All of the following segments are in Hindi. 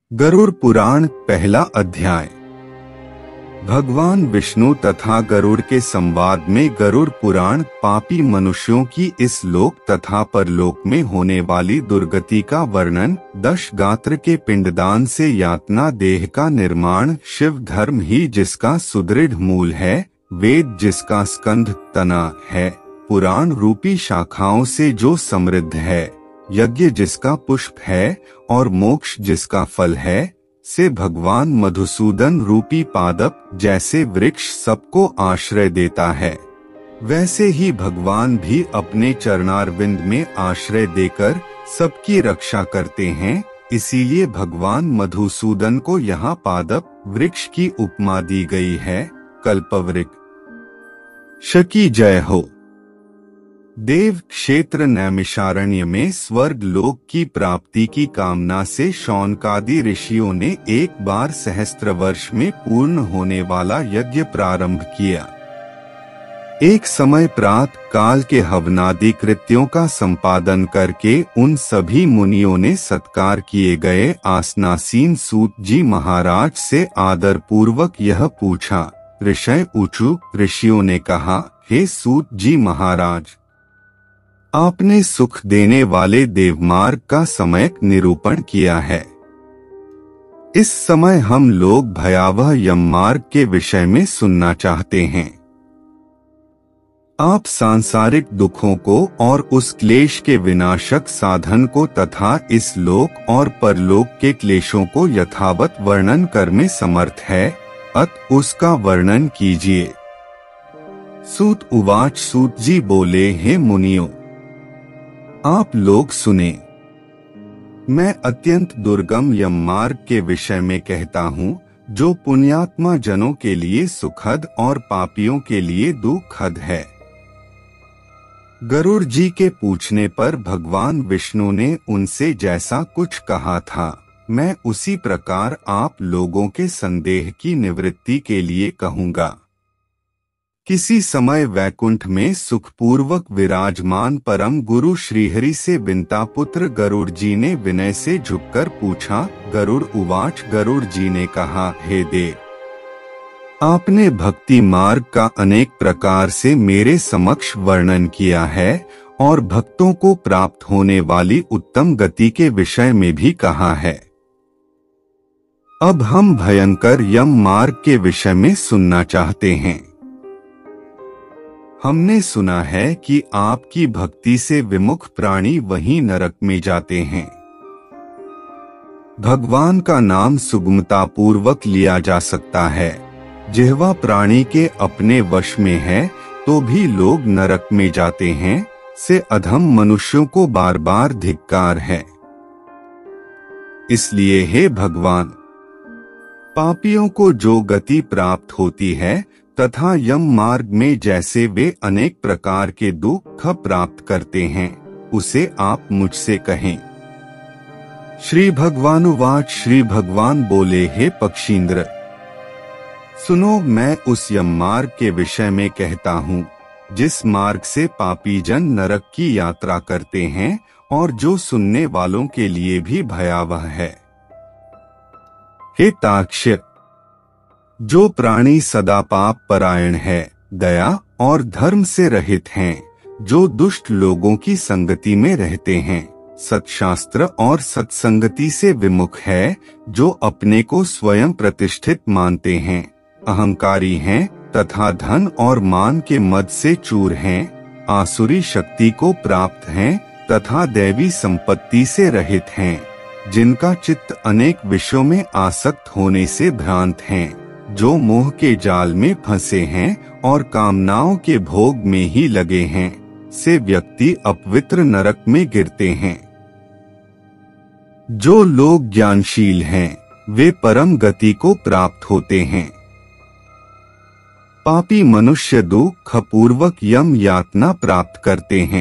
गरुड़ पुराण पहला अध्याय। भगवान विष्णु तथा गरुड़ के संवाद में गरुड़ पुराण पापी मनुष्यों की इस लोक तथा परलोक में होने वाली दुर्गति का वर्णन, 10 गात्र के पिंडदान से यातना देह का निर्माण, शिव धर्म ही जिसका सुदृढ़ मूल है, वेद जिसका स्कंध तना है, पुराण रूपी शाखाओं से जो समृद्ध है, यज्ञ जिसका पुष्प है और मोक्ष जिसका फल है, से भगवान मधुसूदन रूपी पादप जैसे वृक्ष सबको आश्रय देता है, वैसे ही भगवान भी अपने चरणारविंद में आश्रय देकर सबकी रक्षा करते हैं। इसीलिए भगवान मधुसूदन को यहाँ पादप वृक्ष की उपमा दी गई है। कल्पवृक्ष की जय हो। देव क्षेत्र नैमिषारण्य में स्वर्ग लोक की प्राप्ति की कामना से शौनकादि ऋषियों ने एक बार सहस्त्र वर्ष में पूर्ण होने वाला यज्ञ प्रारंभ किया। एक समय प्रात काल के हवनादि कृत्यों का संपादन करके उन सभी मुनियों ने सत्कार किए गए आसनासीन सूत जी महाराज से आदर पूर्वक यह पूछा। ऋषय ऊचु ऋषियों ने कहा, हे सूत जी महाराज, आपने सुख देने वाले देवमार्ग का सम्यक निरूपण किया है। इस समय हम लोग भयावह यम मार्ग के विषय में सुनना चाहते हैं। आप सांसारिक दुखों को और उस क्लेश के विनाशक साधन को तथा इस लोक और परलोक के क्लेशों को यथावत वर्णन कर में समर्थ है, अत उसका वर्णन कीजिए। सूत उवाच सूत जी बोले, हे मुनियों, आप लोग सुने। मैं अत्यंत दुर्गम यम मार्ग के विषय में कहता हूँ, जो पुण्यात्मा जनों के लिए सुखद और पापियों के लिए दुखद है। गरुड़ जी के पूछने पर भगवान विष्णु ने उनसे जैसा कुछ कहा था, मैं उसी प्रकार आप लोगों के संदेह की निवृत्ति के लिए कहूँगा। किसी समय वैकुंठ में सुखपूर्वक विराजमान परम गुरु श्रीहरि से विंता पुत्र गरुड़ जी ने विनय से झुककर पूछा। गरुड़ उवाच गरुड़ जी ने कहा, हे देव, आपने भक्ति मार्ग का अनेक प्रकार से मेरे समक्ष वर्णन किया है और भक्तों को प्राप्त होने वाली उत्तम गति के विषय में भी कहा है। अब हम भयंकर यम मार्ग के विषय में सुनना चाहते हैं। हमने सुना है कि आपकी भक्ति से विमुख प्राणी वहीं नरक में जाते हैं। भगवान का नाम सुगमता पूर्वक लिया जा सकता है। जिह्वा प्राणी के अपने वश में है तो भी लोग नरक में जाते हैं, से अधम मनुष्यों को बार बार धिक्कार है। इसलिए हे भगवान, पापियों को जो गति प्राप्त होती है तथा यम मार्ग में जैसे वे अनेक प्रकार के दुख प्राप्त करते हैं, उसे आप मुझसे कहें। श्री भगवानुवाच श्री भगवान बोले, हे पक्षींद्र, सुनो, मैं उस यम मार्ग के विषय में कहता हूँ जिस मार्ग से पापी जन नरक की यात्रा करते हैं और जो सुनने वालों के लिए भी भयावह है। हे ताक्ष, जो प्राणी सदा पाप परायण है, दया और धर्म से रहित हैं, जो दुष्ट लोगों की संगति में रहते हैं, सत्शास्त्र और सत्संगति से विमुख है, जो अपने को स्वयं प्रतिष्ठित मानते हैं, अहंकारी हैं तथा धन और मान के मद से चूर हैं, आसुरी शक्ति को प्राप्त हैं तथा दैवी संपत्ति से रहित हैं, जिनका चित्त अनेक विषयों में आसक्त होने से भ्रांत हैं, जो मोह के जाल में फंसे हैं और कामनाओं के भोग में ही लगे हैं, से व्यक्ति अपवित्र नरक में गिरते हैं। जो लोग ज्ञानशील हैं, वे परम गति को प्राप्त होते हैं। पापी मनुष्य दुख पूर्वक यम यातना प्राप्त करते हैं।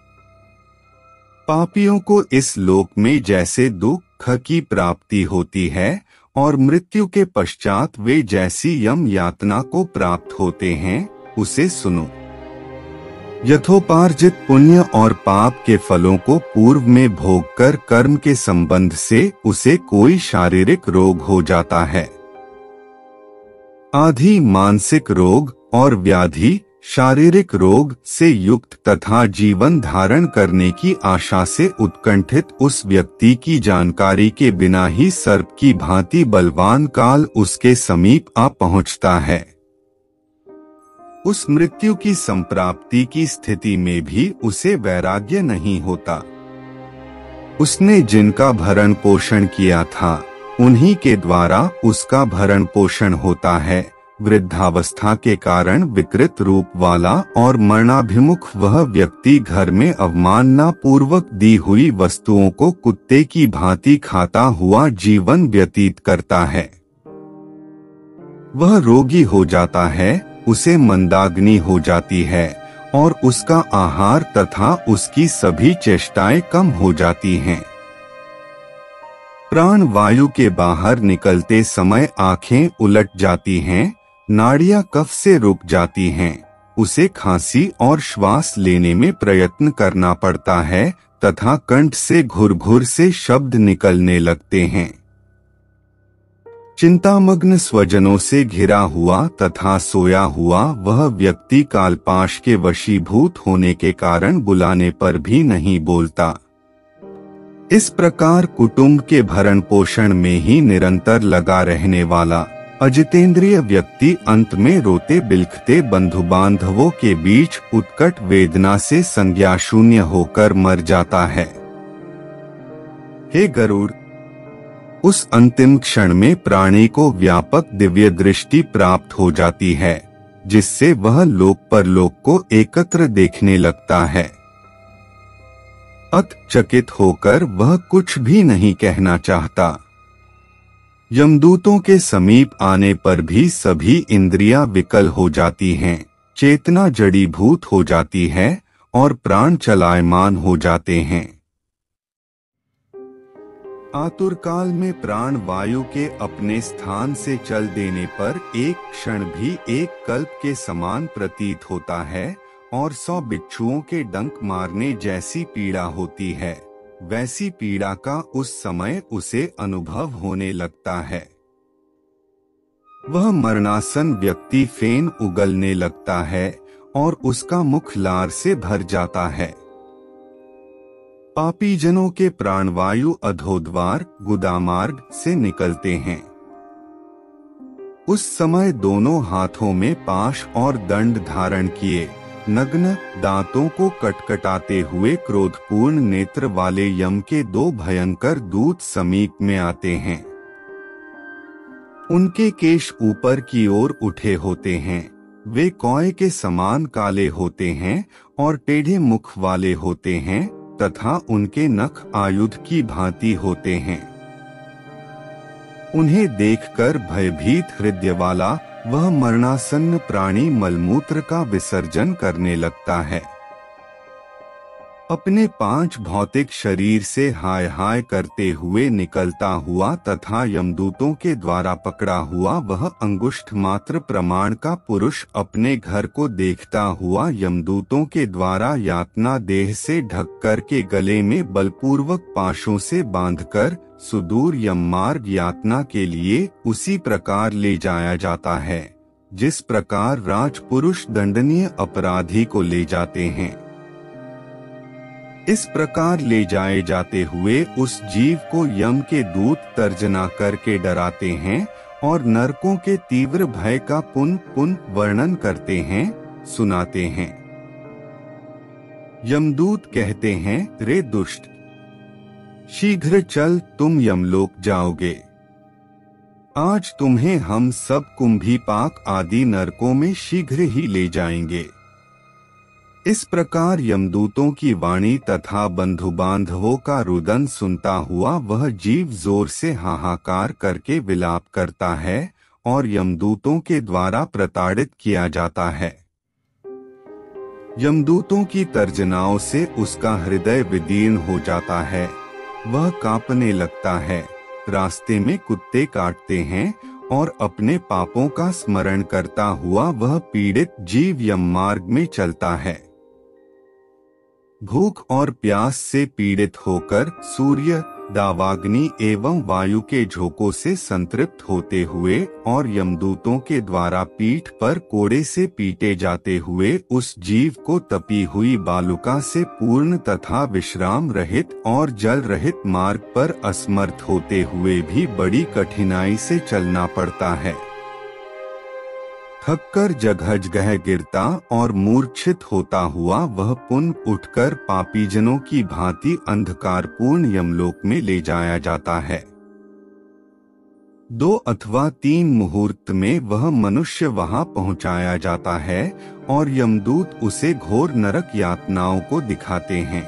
पापियों को इस लोक में जैसे दुख की प्राप्ति होती है और मृत्यु के पश्चात वे जैसी यम यातना को प्राप्त होते हैं, उसे सुनो। यथोपार्जित पुण्य और पाप के फलों को पूर्व में भोग कर कर्म के संबंध से उसे कोई शारीरिक रोग हो जाता है। आदि मानसिक रोग और व्याधि शारीरिक रोग से युक्त तथा जीवन धारण करने की आशा से उत्कंठित उस व्यक्ति की जानकारी के बिना ही सर्प की भांति बलवान काल उसके समीप आ पहुंचता है। उस मृत्यु की संप्राप्ति की स्थिति में भी उसे वैराग्य नहीं होता। उसने जिनका भरण पोषण किया था उन्हीं के द्वारा उसका भरण पोषण होता है। वृद्धावस्था के कारण विकृत रूप वाला और मरणाभिमुख वह व्यक्ति घर में अवमानना पूर्वक दी हुई वस्तुओं को कुत्ते की भांति खाता हुआ जीवन व्यतीत करता है। वह रोगी हो जाता है, उसे मंदाग्नि हो जाती है और उसका आहार तथा उसकी सभी चेष्टाएं कम हो जाती हैं। प्राण वायु के बाहर निकलते समय आंखें उलट जाती हैं, नाड़ियां कफ से रुक जाती हैं, उसे खांसी और श्वास लेने में प्रयत्न करना पड़ता है तथा कंठ से घुर-घुर से शब्द निकलने लगते हैं। चिंतामग्न स्वजनों से घिरा हुआ तथा सोया हुआ वह व्यक्ति कालपाश के वशीभूत होने के कारण बुलाने पर भी नहीं बोलता। इस प्रकार कुटुंब के भरण पोषण में ही निरंतर लगा रहने वाला अजितेंद्रिय व्यक्ति अंत में रोते बिलखते बंधु बांधवों के बीच उत्कट वेदना से संज्ञा शून्य होकर मर जाता है। हे गरुड़, उस अंतिम क्षण में प्राणी को व्यापक दिव्य दृष्टि प्राप्त हो जाती है, जिससे वह लोक परलोक को एकत्र देखने लगता है। अत चकित होकर वह कुछ भी नहीं कहना चाहता। यमदूतों के समीप आने पर भी सभी इंद्रियां विकल हो जाती हैं, चेतना जड़ीभूत हो जाती है और प्राण चलायमान हो जाते हैं। आतुरकाल में प्राण वायु के अपने स्थान से चल देने पर एक क्षण भी एक कल्प के समान प्रतीत होता है और 100 बिच्छुओं के डंक मारने जैसी पीड़ा होती है, वैसी पीड़ा का उस समय उसे अनुभव होने लगता है। वह मरणासन व्यक्ति फेन उगलने लगता है और उसका मुख लार से भर जाता है। पापी जनों के प्राणवायु अधोद्वार गुदामार्ग से निकलते हैं। उस समय दोनों हाथों में पाश और दंड धारण किए नग्न दांतों को कटकटाते हुए क्रोधपूर्ण नेत्र वाले यम के 2 भयंकर दूत समीप में आते हैं। उनके केश ऊपर की ओर उठे होते हैं, वे कौए के समान काले होते हैं और टेढ़े मुख वाले होते हैं तथा उनके नख आयुध की भांति होते हैं। उन्हें देखकर भयभीत हृदय वाला वह मरणासन्न प्राणी मलमूत्र का विसर्जन करने लगता है। अपने 5 भौतिक शरीर से हाय हाय करते हुए निकलता हुआ तथा यमदूतों के द्वारा पकड़ा हुआ वह अंगुष्ठ मात्र प्रमाण का पुरुष अपने घर को देखता हुआ यमदूतों के द्वारा यातना देह से ढककर के गले में बलपूर्वक पाशों से बांधकर सुदूर यम मार्ग यातना के लिए उसी प्रकार ले जाया जाता है, जिस प्रकार राजपुरुष दंडनीय अपराधी को ले जाते हैं। इस प्रकार ले जाए जाते हुए उस जीव को यम के दूत तर्जना करके डराते हैं और नरकों के तीव्र भय का पुन वर्णन करते हैं, सुनाते हैं। यमदूत कहते हैं, रे दुष्ट, शीघ्र चल, तुम यमलोक जाओगे। आज तुम्हें हम सब कुंभीपाक आदि नरकों में शीघ्र ही ले जाएंगे। इस प्रकार यमदूतों की वाणी तथा बंधु बांधवों का रुदन सुनता हुआ वह जीव जोर से हाहाकार करके विलाप करता है और यमदूतों के द्वारा प्रताड़ित किया जाता है। यमदूतों की तर्जनाओं से उसका हृदय विदीर्ण हो जाता है, वह कांपने लगता है। रास्ते में कुत्ते काटते हैं और अपने पापों का स्मरण करता हुआ वह पीड़ित जीव यम मार्ग में चलता है। भूख और प्यास से पीड़ित होकर सूर्य, दावाग्नि एवं वायु के झोंकों से संतृप्त होते हुए और यमदूतों के द्वारा पीठ पर कोड़े से पीटे जाते हुए उस जीव को तपी हुई बालुका से पूर्ण तथा विश्राम रहित और जल रहित मार्ग पर असमर्थ होते हुए भी बड़ी कठिनाई से चलना पड़ता है। थककर जगह गिरता और मूर्छित होता हुआ वह पुनः उठकर पापीजनों की भांति अंधकारपूर्ण यमलोक में ले जाया जाता है। 2 अथवा 3 मुहूर्त में वह मनुष्य वहां पहुंचाया जाता है और यमदूत उसे घोर नरक यातनाओं को दिखाते हैं।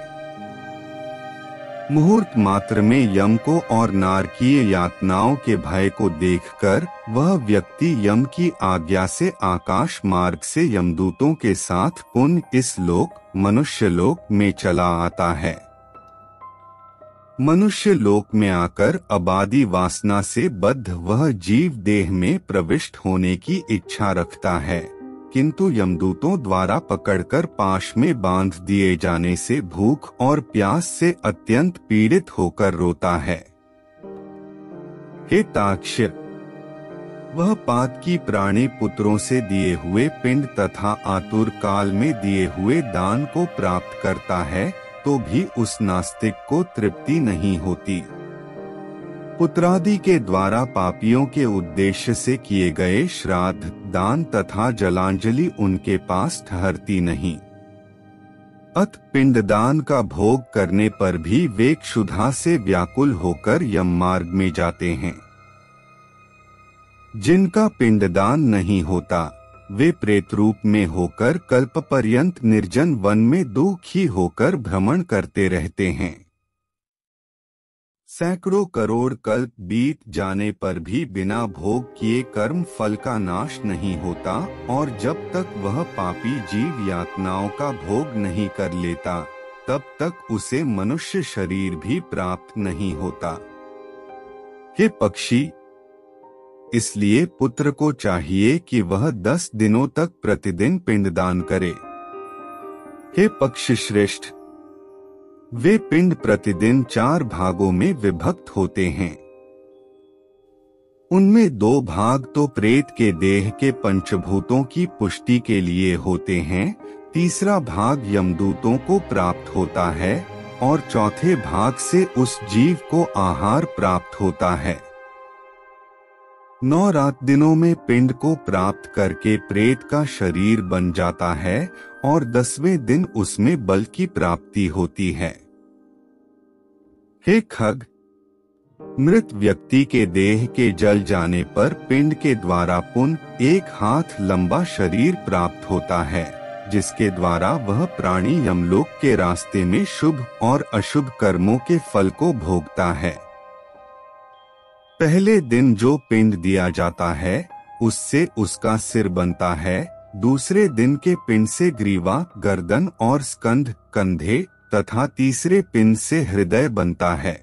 मुहूर्त मात्र में यम को और नारकीय यातनाओं के भय को देखकर वह व्यक्ति यम की आज्ञा से आकाश मार्ग से यमदूतों के साथ पुनः इस लोक मनुष्य लोक में चला आता है। मनुष्य लोक में आकर अबादी वासना से बद्ध वह जीव देह में प्रविष्ट होने की इच्छा रखता है, किंतु यमदूतों द्वारा पकड़कर पाश में बांध दिए जाने से भूख और प्यास से अत्यंत पीड़ित होकर रोता है। हे ताक्ष्य, वह पातकी प्राणी पुत्रों से दिए हुए पिंड तथा आतुर काल में दिए हुए दान को प्राप्त करता है तो भी उस नास्तिक को तृप्ति नहीं होती। पुत्रादि के द्वारा पापियों के उद्देश्य से किए गए श्राद्ध, दान तथा जलांजलि उनके पास ठहरती नहीं। अत पिंडदान का भोग करने पर भी वे क्षुधा से व्याकुल होकर यम मार्ग में जाते हैं। जिनका पिंडदान नहीं होता वे प्रेत रूप में होकर कल्पपर्यंत निर्जन वन में दुखी होकर भ्रमण करते रहते हैं। सैकड़ों करोड़ कल्प बीत जाने पर भी बिना भोग किए कर्म फल का नाश नहीं होता और जब तक वह पापी जीव यातनाओं का भोग नहीं कर लेता तब तक उसे मनुष्य शरीर भी प्राप्त नहीं होता। हे पक्षी, इसलिए पुत्र को चाहिए कि वह 10 दिनों तक प्रतिदिन पिंडदान करे। हे पक्षी श्रेष्ठ, वे पिंड प्रतिदिन 4 भागों में विभक्त होते हैं। उनमें 2 भाग तो प्रेत के देह के पंचभूतों की पुष्टि के लिए होते हैं, तीसरा भाग यमदूतों को प्राप्त होता है और चौथे भाग से उस जीव को आहार प्राप्त होता है। 9 रात दिनों में पिंड को प्राप्त करके प्रेत का शरीर बन जाता है और 10वें दिन उसमें बल की प्राप्ति होती है। हे खग, मृत व्यक्ति के देह के जल जाने पर पिंड के द्वारा पुनः 1 हाथ लंबा शरीर प्राप्त होता है, जिसके द्वारा वह प्राणी यमलोक के रास्ते में शुभ और अशुभ कर्मों के फल को भोगता है। पहले दिन जो पिंड दिया जाता है उससे उसका सिर बनता है, दूसरे दिन के पिंड से ग्रीवा, गर्दन और स्कंध, कंधे तथा तीसरे पिंड से हृदय बनता है।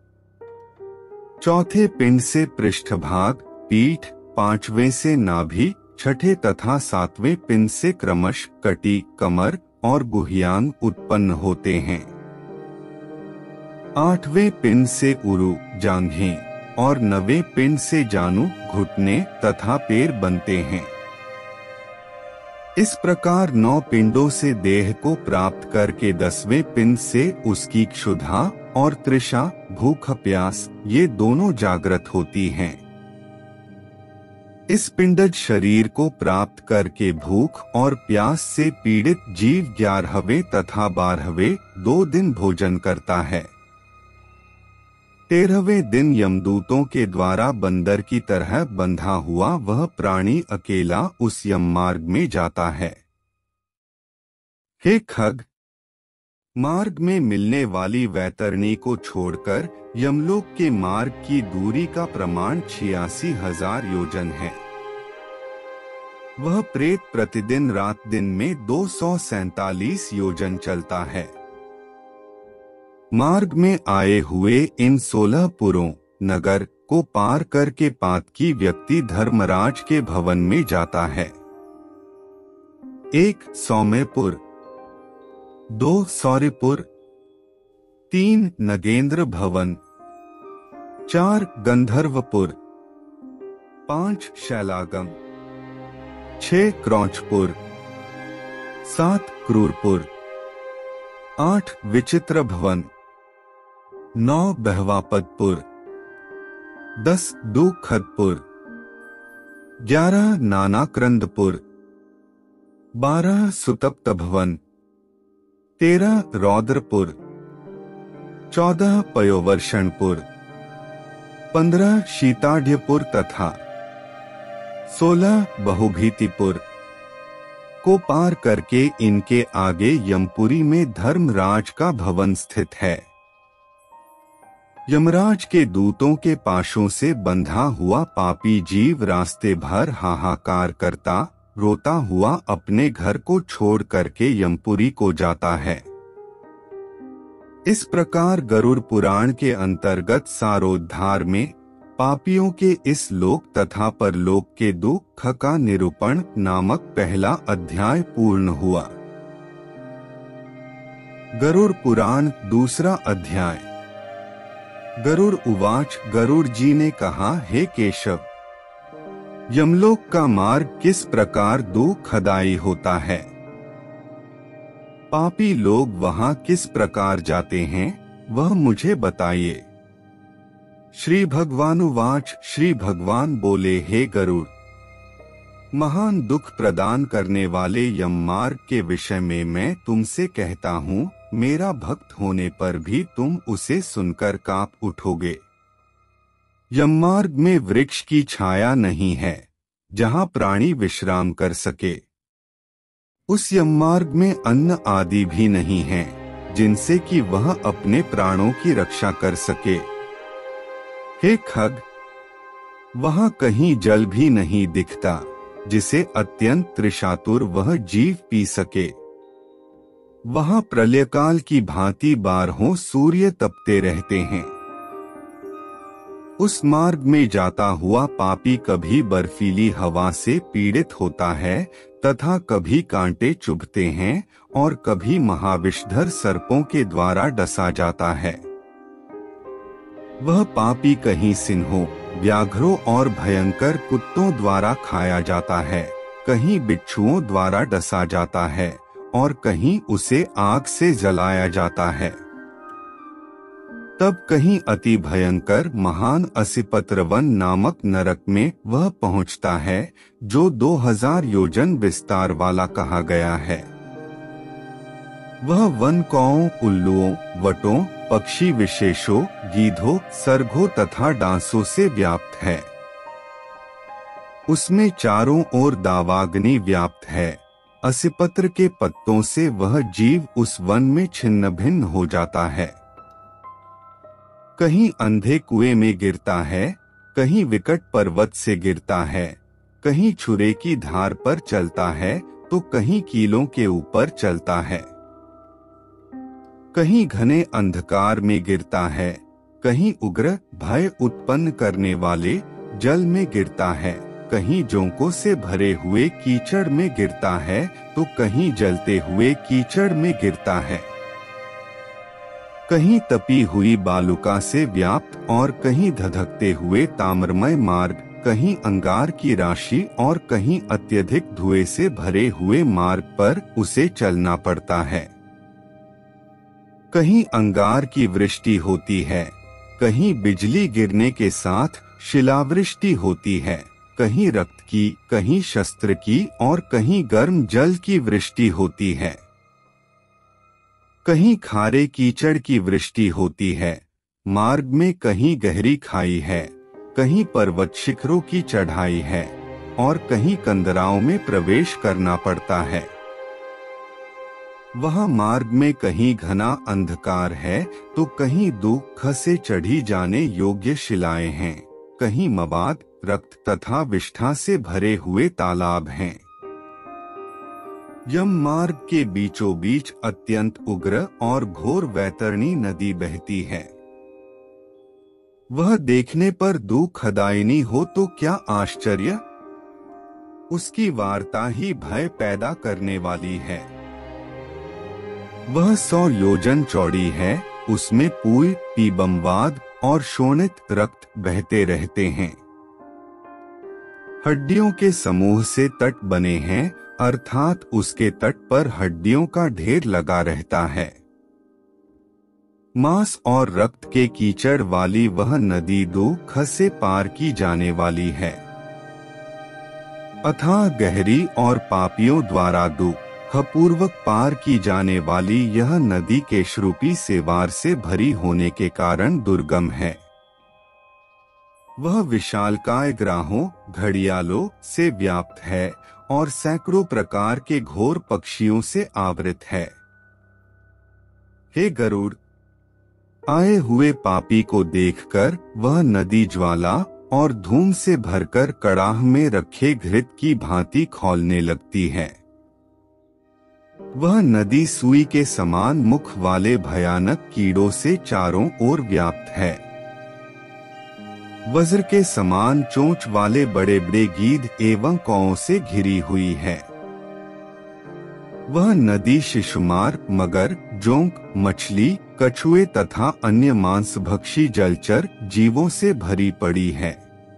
चौथे पिंड से पृष्ठभाग, पीठ, 5वें से नाभि, 6ठे तथा 7वें पिंड से क्रमश कटी, कमर और गुहियांग उत्पन्न होते हैं। 8वें पिंड से उरु, जांघें और 9वें पिंड से जानु, घुटने तथा पैर बनते हैं। इस प्रकार 9 पिंडों से देह को प्राप्त करके 10वें पिंड से उसकी क्षुधा और तृषा, भूख प्यास ये दोनों जागृत होती हैं। इस पिंडज शरीर को प्राप्त करके भूख और प्यास से पीड़ित जीव 11वें तथा 12वें 2 दिन भोजन करता है। 13वें दिन यमदूतों के द्वारा बंदर की तरह बंधा हुआ वह प्राणी अकेला उस यम मार्ग में जाता है। हे खग, मार्ग में मिलने वाली वैतरणी को छोड़कर यमलोक के मार्ग की दूरी का प्रमाण 86,000 योजन है। वह प्रेत प्रतिदिन रात दिन में 247 योजन चलता है। मार्ग में आए हुए इन 16 पुरों, नगर को पार करके पातकी व्यक्ति धर्मराज के भवन में जाता है। 1 सौम्यपुर, 2 सौर्यपुर, 3 नगेंद्र भवन, 4 गंधर्वपुर, 5 शैलागम, 6 क्रौंचपुर, 7 क्रूरपुर, 8 विचित्र भवन, 9 बहवापतपुर, 10 दूखदपुर, 11 नानाक्रंदपुर, 12 सुतप्त भवन, 13 रौद्रपुर, 14 पयोवर्षणपुर, 15 शीताढ्यपुर तथा 16 बहुभीतिपुर को पार करके इनके आगे यमपुरी में धर्मराज का भवन स्थित है। यमराज के दूतों के पाशों से बंधा हुआ पापी जीव रास्ते भर हाहाकार करता रोता हुआ अपने घर को छोड़ करके यमपुरी को जाता है। इस प्रकार गरुड़ पुराण के अंतर्गत सारोद्धार में पापियों के इस लोक तथा परलोक के दुख का निरूपण नामक पहला अध्याय पूर्ण हुआ। गरुड़ पुराण दूसरा अध्याय। गरुड़ उवाच, गरुड़ जी ने कहा, हे केशव, यमलोक का मार्ग किस प्रकार दुखदायी होता है? पापी लोग वहां किस प्रकार जाते हैं वह मुझे बताइए। श्री भगवानुवाच, श्री भगवान बोले, हे गरुड़, महान दुख प्रदान करने वाले यम मार्ग के विषय में मैं तुमसे कहता हूँ, मेरा भक्त होने पर भी तुम उसे सुनकर कांप उठोगे। यममार्ग में वृक्ष की छाया नहीं है जहां प्राणी विश्राम कर सके। उस यममार्ग में अन्न आदि भी नहीं है जिनसे कि वह अपने प्राणों की रक्षा कर सके। हे खग, वहां कहीं जल भी नहीं दिखता जिसे अत्यंत तृषातुर वह जीव पी सके। वहां प्रलयकाल की भांति बारहों सूर्य तपते रहते हैं। उस मार्ग में जाता हुआ पापी कभी बर्फीली हवा से पीड़ित होता है तथा कभी कांटे चुभते हैं और कभी महाविषधर सर्पों के द्वारा डसा जाता है। वह पापी कहीं सिंहों, व्याघ्रों और भयंकर कुत्तों द्वारा खाया जाता है, कहीं बिच्छुओं द्वारा डसा जाता है और कहीं उसे आग से जलाया जाता है। तब कहीं अति भयंकर महान असिपत्रवन नामक नरक में वह पहुंचता है जो 2000 योजन विस्तार वाला कहा गया है। वह वन कौओं, उल्लुओं, वटों, पक्षी विशेषों, गीधों, सर्गों तथा डांसों से व्याप्त है। उसमें चारों ओर दावाग्नि व्याप्त है। असिपत्र के पत्तों से वह जीव उस वन में छिन्न भिन्न हो जाता है। कहीं अंधे कुएं में गिरता है, कहीं विकट पर्वत से गिरता है, कहीं छुरे की धार पर चलता है तो कहीं कीलों के ऊपर चलता है। कहीं घने अंधकार में गिरता है, कहीं उग्र भय उत्पन्न करने वाले जल में गिरता है, कहीं जोंकों से भरे हुए कीचड़ में गिरता है तो कहीं जलते हुए कीचड़ में गिरता है। कहीं तपी हुई बालुका से व्याप्त और कहीं धधकते हुए ताम्रमय मार्ग, कहीं अंगार की राशि और कहीं अत्यधिक धुएं से भरे हुए मार्ग पर उसे चलना पड़ता है। कहीं अंगार की वृष्टि होती है, कहीं बिजली गिरने के साथ शिलावृष्टि होती है, कहीं रक्त की, कहीं शस्त्र की और कहीं गर्म जल की वृष्टि होती है। कहीं खारे कीचड़ की वृष्टि होती है। मार्ग में कहीं गहरी खाई है, कहीं पर्वत शिखरों की चढ़ाई है और कहीं कंदराओं में प्रवेश करना पड़ता है। वहाँ मार्ग में कहीं घना अंधकार है तो कहीं दुख से चढ़ी जाने योग्य शिलाएं हैं, कहीं मवाद, रक्त तथा विष्ठा से भरे हुए तालाब हैं। यम मार्ग के बीचों बीच अत्यंत उग्र और घोर वैतरणी नदी बहती है। वह देखने पर दुखदायिनी हो तो क्या आश्चर्य, उसकी वार्ता ही भय पैदा करने वाली है। वह 100 योजन चौड़ी है। उसमें पूय, पीबमवाद और शोणित रक्त बहते रहते हैं। हड्डियों के समूह से तट बने हैं, अर्थात उसके तट पर हड्डियों का ढेर लगा रहता है। मांस और रक्त के कीचड़ वाली वह नदी दुख से पार की जाने वाली है। अथाह गहरी और पापियों द्वारा दुख पूर्वक पार की जाने वाली यह नदी केशरूपी सेवार से भरी होने के कारण दुर्गम है। वह विशालकाय ग्राहों, घड़ियालों से व्याप्त है और सैकड़ों प्रकार के घोर पक्षियों से आवृत है। हे गरुड़, आए हुए पापी को देखकर वह नदी ज्वाला और धूम से भरकर कड़ाह में रखे घृत की भांति खौलने लगती है। वह नदी सुई के समान मुख वाले भयानक कीड़ों से चारों ओर व्याप्त है। वज्र के समान चोंच वाले बड़े बड़े गीध एवं कौओं से घिरी हुई है। वह नदी शिशुमार, मगर, जोंक, मछली, कछुए तथा अन्य मांसभक्षी जलचर जीवों से भरी पड़ी है।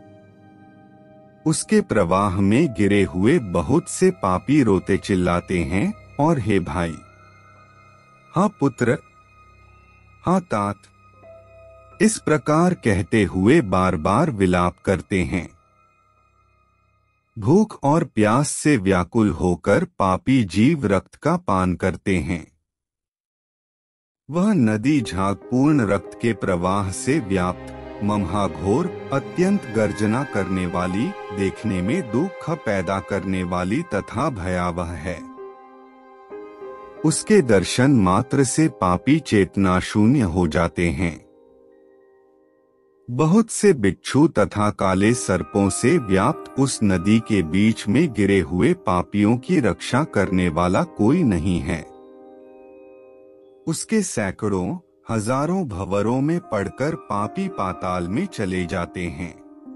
उसके प्रवाह में गिरे हुए बहुत से पापी रोते चिल्लाते हैं और हे भाई, हाँ पुत्र, हाँ तात, इस प्रकार कहते हुए बार बार विलाप करते हैं। भूख और प्यास से व्याकुल होकर पापी जीव रक्त का पान करते हैं। वह नदी झागपूर्ण रक्त के प्रवाह से व्याप्त, महाघोर, अत्यंत गर्जना करने वाली, देखने में दुख पैदा करने वाली तथा भयावह है। उसके दर्शन मात्र से पापी चेतना शून्य हो जाते हैं। बहुत से बिच्छू तथा काले सर्पों से व्याप्त उस नदी के बीच में गिरे हुए पापियों की रक्षा करने वाला कोई नहीं है। उसके सैकड़ों, हजारों भंवरों में पड़कर पापी पाताल में चले जाते हैं।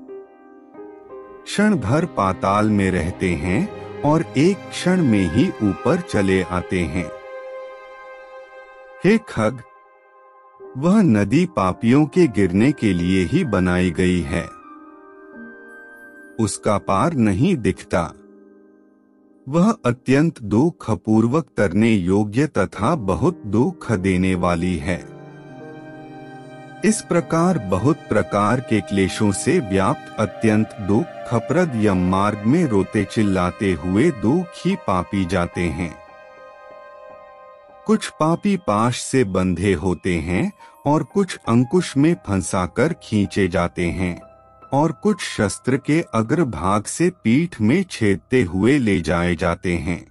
क्षण भर पाताल में रहते हैं और एक क्षण में ही ऊपर चले आते हैं। हे खग, वह नदी पापियों के गिरने के लिए ही बनाई गई है। उसका पार नहीं दिखता। वह अत्यंत दुखपूर्वक तरने योग्य तथा बहुत दुख देने वाली है। इस प्रकार बहुत प्रकार के क्लेशों से व्याप्त अत्यंत दुखप्रद यम मार्ग में रोते चिल्लाते हुए दुखी पापी जाते हैं। कुछ पापी पाश से बंधे होते हैं और कुछ अंकुश में फंसाकर खींचे जाते हैं और कुछ शस्त्र के अग्रभाग से पीठ में छेदते हुए ले जाए जाते हैं।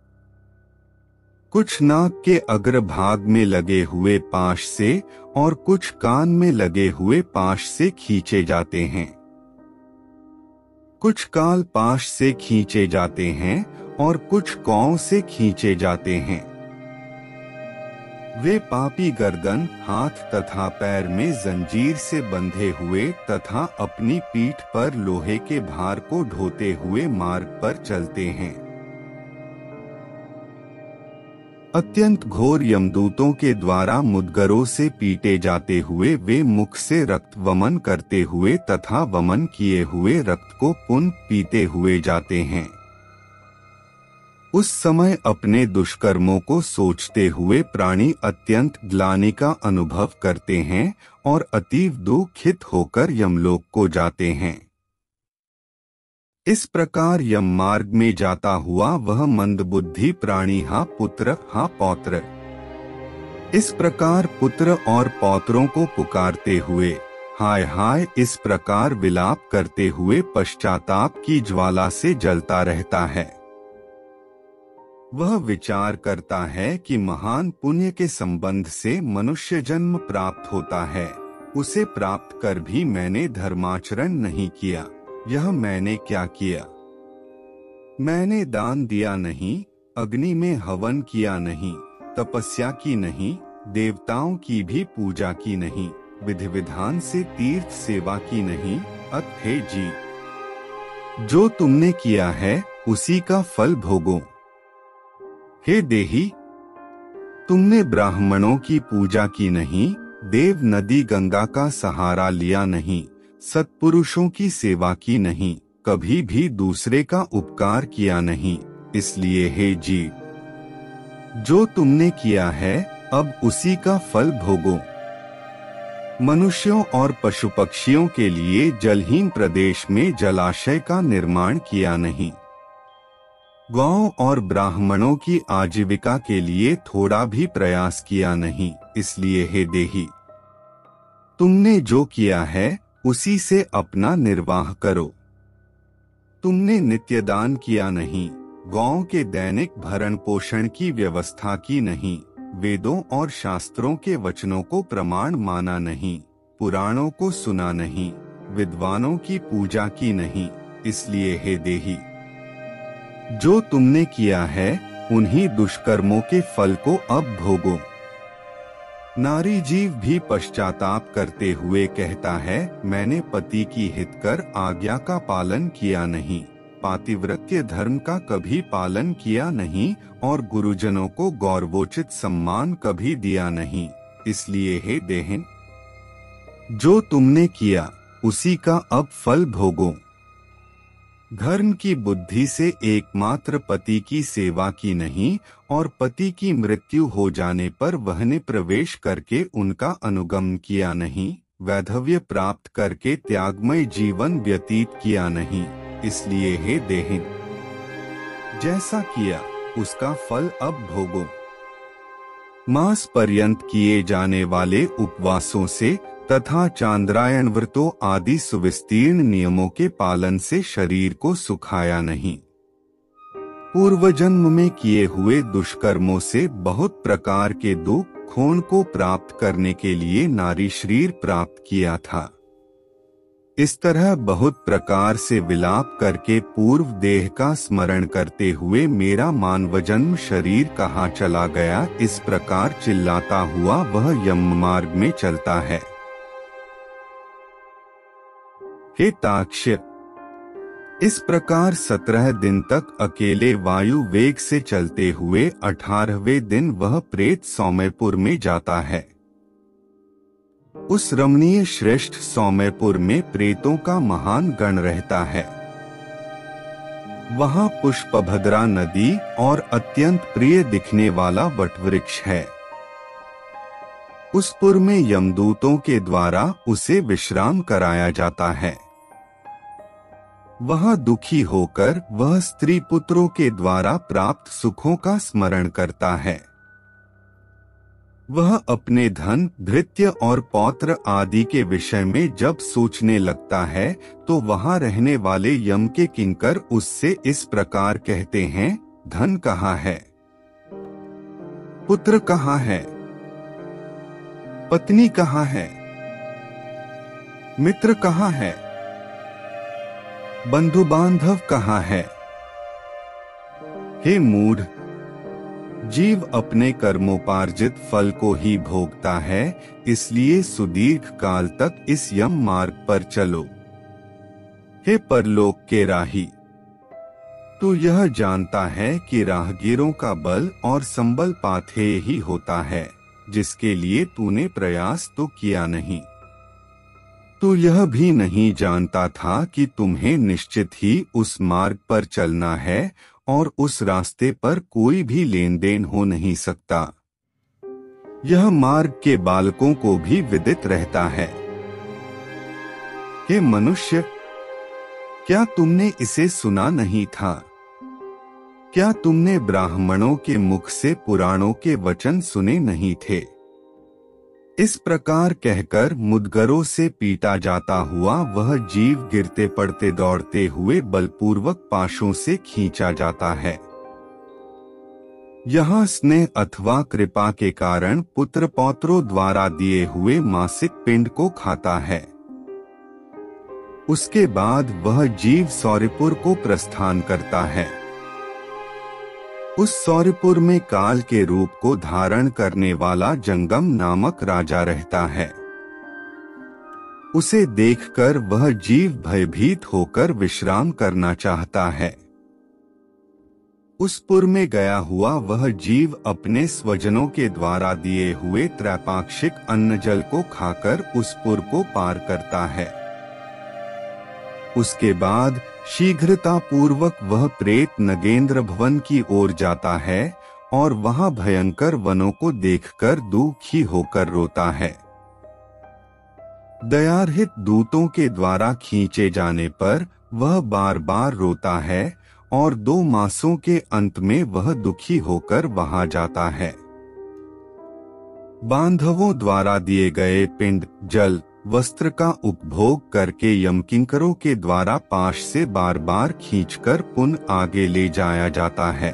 कुछ नाक के अग्रभाग में लगे हुए पाश से और कुछ कान में लगे हुए पाश से खींचे जाते हैं। कुछ काल पाश से खींचे जाते हैं और कुछ कौओं से खींचे जाते हैं। वे पापी गर्दन, हाथ तथा पैर में जंजीर से बंधे हुए तथा अपनी पीठ पर लोहे के भार को ढोते हुए मार्ग पर चलते हैं। अत्यंत घोर यमदूतों के द्वारा मुद्गरों से पीटे जाते हुए वे मुख से रक्त वमन करते हुए तथा वमन किए हुए रक्त को पुनः पीते हुए जाते हैं। उस समय अपने दुष्कर्मों को सोचते हुए प्राणी अत्यंत ग्लानि का अनुभव करते हैं और अतीव दुखित होकर यमलोक को जाते हैं। इस प्रकार यम मार्ग में जाता हुआ वह मंदबुद्धि प्राणी हा पुत्र हा पौत्र, इस प्रकार पुत्र और पौत्रों को पुकारते हुए हाय हाय इस प्रकार विलाप करते हुए पश्चाताप की ज्वाला से जलता रहता है। वह विचार करता है कि महान पुण्य के संबंध से मनुष्य जन्म प्राप्त होता है। उसे प्राप्त कर भी मैंने धर्माचरण नहीं किया। यह मैंने क्या किया? मैंने दान दिया नहीं, अग्नि में हवन किया नहीं, तपस्या की नहीं, देवताओं की भी पूजा की नहीं, विधि विधान से तीर्थ सेवा की नहीं। अत हे जी, जो तुमने किया है उसी का फल भोगो। हे देही, तुमने ब्राह्मणों की पूजा की नहीं, देव नदी गंगा का सहारा लिया नहीं, सत्पुरुषों की सेवा की नहीं, कभी भी दूसरे का उपकार किया नहीं। इसलिए हे जीव, जो तुमने किया है अब उसी का फल भोगो। मनुष्यों और पशु पक्षियों के लिए जलहीन प्रदेश में जलाशय का निर्माण किया नहीं। गौओं और ब्राह्मणों की आजीविका के लिए थोड़ा भी प्रयास किया नहीं। इसलिए हे देही, तुमने जो किया है उसी से अपना निर्वाह करो। तुमने नित्यदान किया नहीं, गौओं के दैनिक भरण पोषण की व्यवस्था की नहीं, वेदों और शास्त्रों के वचनों को प्रमाण माना नहीं, पुराणों को सुना नहीं, विद्वानों की पूजा की नहीं। इसलिए हे देही, जो तुमने किया है उन्हीं दुष्कर्मों के फल को अब भोगो। नारी जीव भी पश्चाताप करते हुए कहता है, मैंने पति की हितकर आज्ञा का पालन किया नहीं, पातिव्रत्य धर्म का कभी पालन किया नहीं और गुरुजनों को गौरवोचित सम्मान कभी दिया नहीं। इसलिए हे देहिन, जो तुमने किया उसी का अब फल भोगो। धर्म की बुद्धि से एकमात्र पति की सेवा की नहीं और पति की मृत्यु हो जाने पर वहने प्रवेश करके उनका अनुगमन किया नहीं, वैधव्य प्राप्त करके त्यागमय जीवन व्यतीत किया नहीं। इसलिए हे देहिन, जैसा किया उसका फल अब भोगो। मास पर्यंत किए जाने वाले उपवासों से तथा चांद्रायण व्रतों आदि सुविस्तीर्ण नियमों के पालन से शरीर को सुखाया नहीं। पूर्व जन्म में किए हुए दुष्कर्मों से बहुत प्रकार के दुख खून को प्राप्त करने के लिए नारी शरीर प्राप्त किया था। इस तरह बहुत प्रकार से विलाप करके पूर्व देह का स्मरण करते हुए मेरा मानव जन्म शरीर कहाँ चला गया, इस प्रकार चिल्लाता हुआ वह यम मार्ग में चलता है। हे ताक्ष्य, इस प्रकार 17 दिन तक अकेले वायु वेग से चलते हुए 18वें दिन वह प्रेत सौम्यपुर में जाता है। उस रमणीय श्रेष्ठ सौम्यपुर में प्रेतों का महान गण रहता है। वहाँ पुष्पभद्रा नदी और अत्यंत प्रिय दिखने वाला वटवृक्ष है। उस पुर में यमदूतों के द्वारा उसे विश्राम कराया जाता है। वह दुखी होकर वह स्त्री पुत्रों के द्वारा प्राप्त सुखों का स्मरण करता है। वह अपने धन, भृत्य और पौत्र आदि के विषय में जब सोचने लगता है तो वहां रहने वाले यम के किंकर उससे इस प्रकार कहते हैं, धन कहाँ है, पुत्र कहाँ है, पत्नी कहाँ है, मित्र कहाँ है, बंधु बांधव कहाँ है। हे मूढ़, जीव अपने कर्मोपार्जित फल को ही भोगता है, इसलिए सुदीर्घ काल तक इस यम मार्ग पर चलो। हे परलोक के राही, तू यह जानता है कि राहगीरों का बल और संबल पाथेय ही होता है, जिसके लिए तूने प्रयास तो किया नहीं। तू यह भी नहीं जानता था कि तुम्हें निश्चित ही उस मार्ग पर चलना है और उस रास्ते पर कोई भी लेन देन हो नहीं सकता। यह मार्ग के बालकों को भी विदित रहता है। हे मनुष्य, क्या तुमने इसे सुना नहीं था? क्या तुमने ब्राह्मणों के मुख से पुराणों के वचन सुने नहीं थे? इस प्रकार कहकर मुदगरों से पीटा जाता हुआ वह जीव गिरते पड़ते दौड़ते हुए बलपूर्वक पाशों से खींचा जाता है। यहाँ स्नेह अथवा कृपा के कारण पुत्र पौत्रों द्वारा दिए हुए मासिक पिंड को खाता है। उसके बाद वह जीव सौरपुर को प्रस्थान करता है। उस सौरपुर में काल के रूप को धारण करने वाला जंगम नामक राजा रहता है। उसे देखकर वह जीव भयभीत होकर विश्राम करना चाहता है। उस पुर में गया हुआ वह जीव अपने स्वजनों के द्वारा दिए हुए त्रैपाक्षिक अन्न जल को खाकर उस पुर को पार करता है। उसके बाद शीघ्रता पूर्वक वह प्रेत नगेंद्र भवन की ओर जाता है और वहां भयंकर वनों को देखकर दुखी होकर रोता है। दयारहित दूतों के द्वारा खींचे जाने पर वह बार बार रोता है और 2 मासों के अंत में वह दुखी होकर वहां जाता है। बांधवों द्वारा दिए गए पिंड, जल, वस्त्र का उपभोग करके यमकिंकरों के द्वारा पाश से बार बार खींचकर पुनः आगे ले जाया जाता है।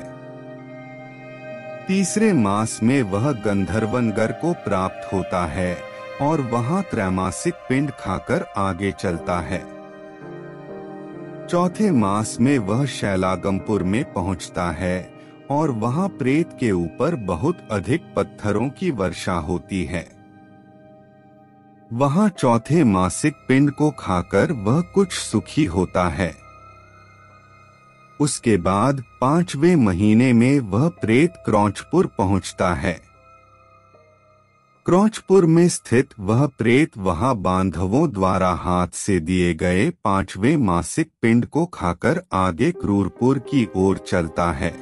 तीसरे मास में वह गंधर्वनगर को प्राप्त होता है और वहां त्रैमासिक पिंड खाकर आगे चलता है। चौथे मास में वह शैलागमपुर में पहुंचता है और वहां प्रेत के ऊपर बहुत अधिक पत्थरों की वर्षा होती है। वहां चौथे मासिक पिंड को खाकर वह कुछ सुखी होता है। उसके बाद 5वें महीने में वह प्रेत क्रौंचपुर पहुंचता है। क्रौंचपुर में स्थित वह प्रेत वहां बांधवों द्वारा हाथ से दिए गए 5वें मासिक पिंड को खाकर आगे क्रूरपुर की ओर चलता है।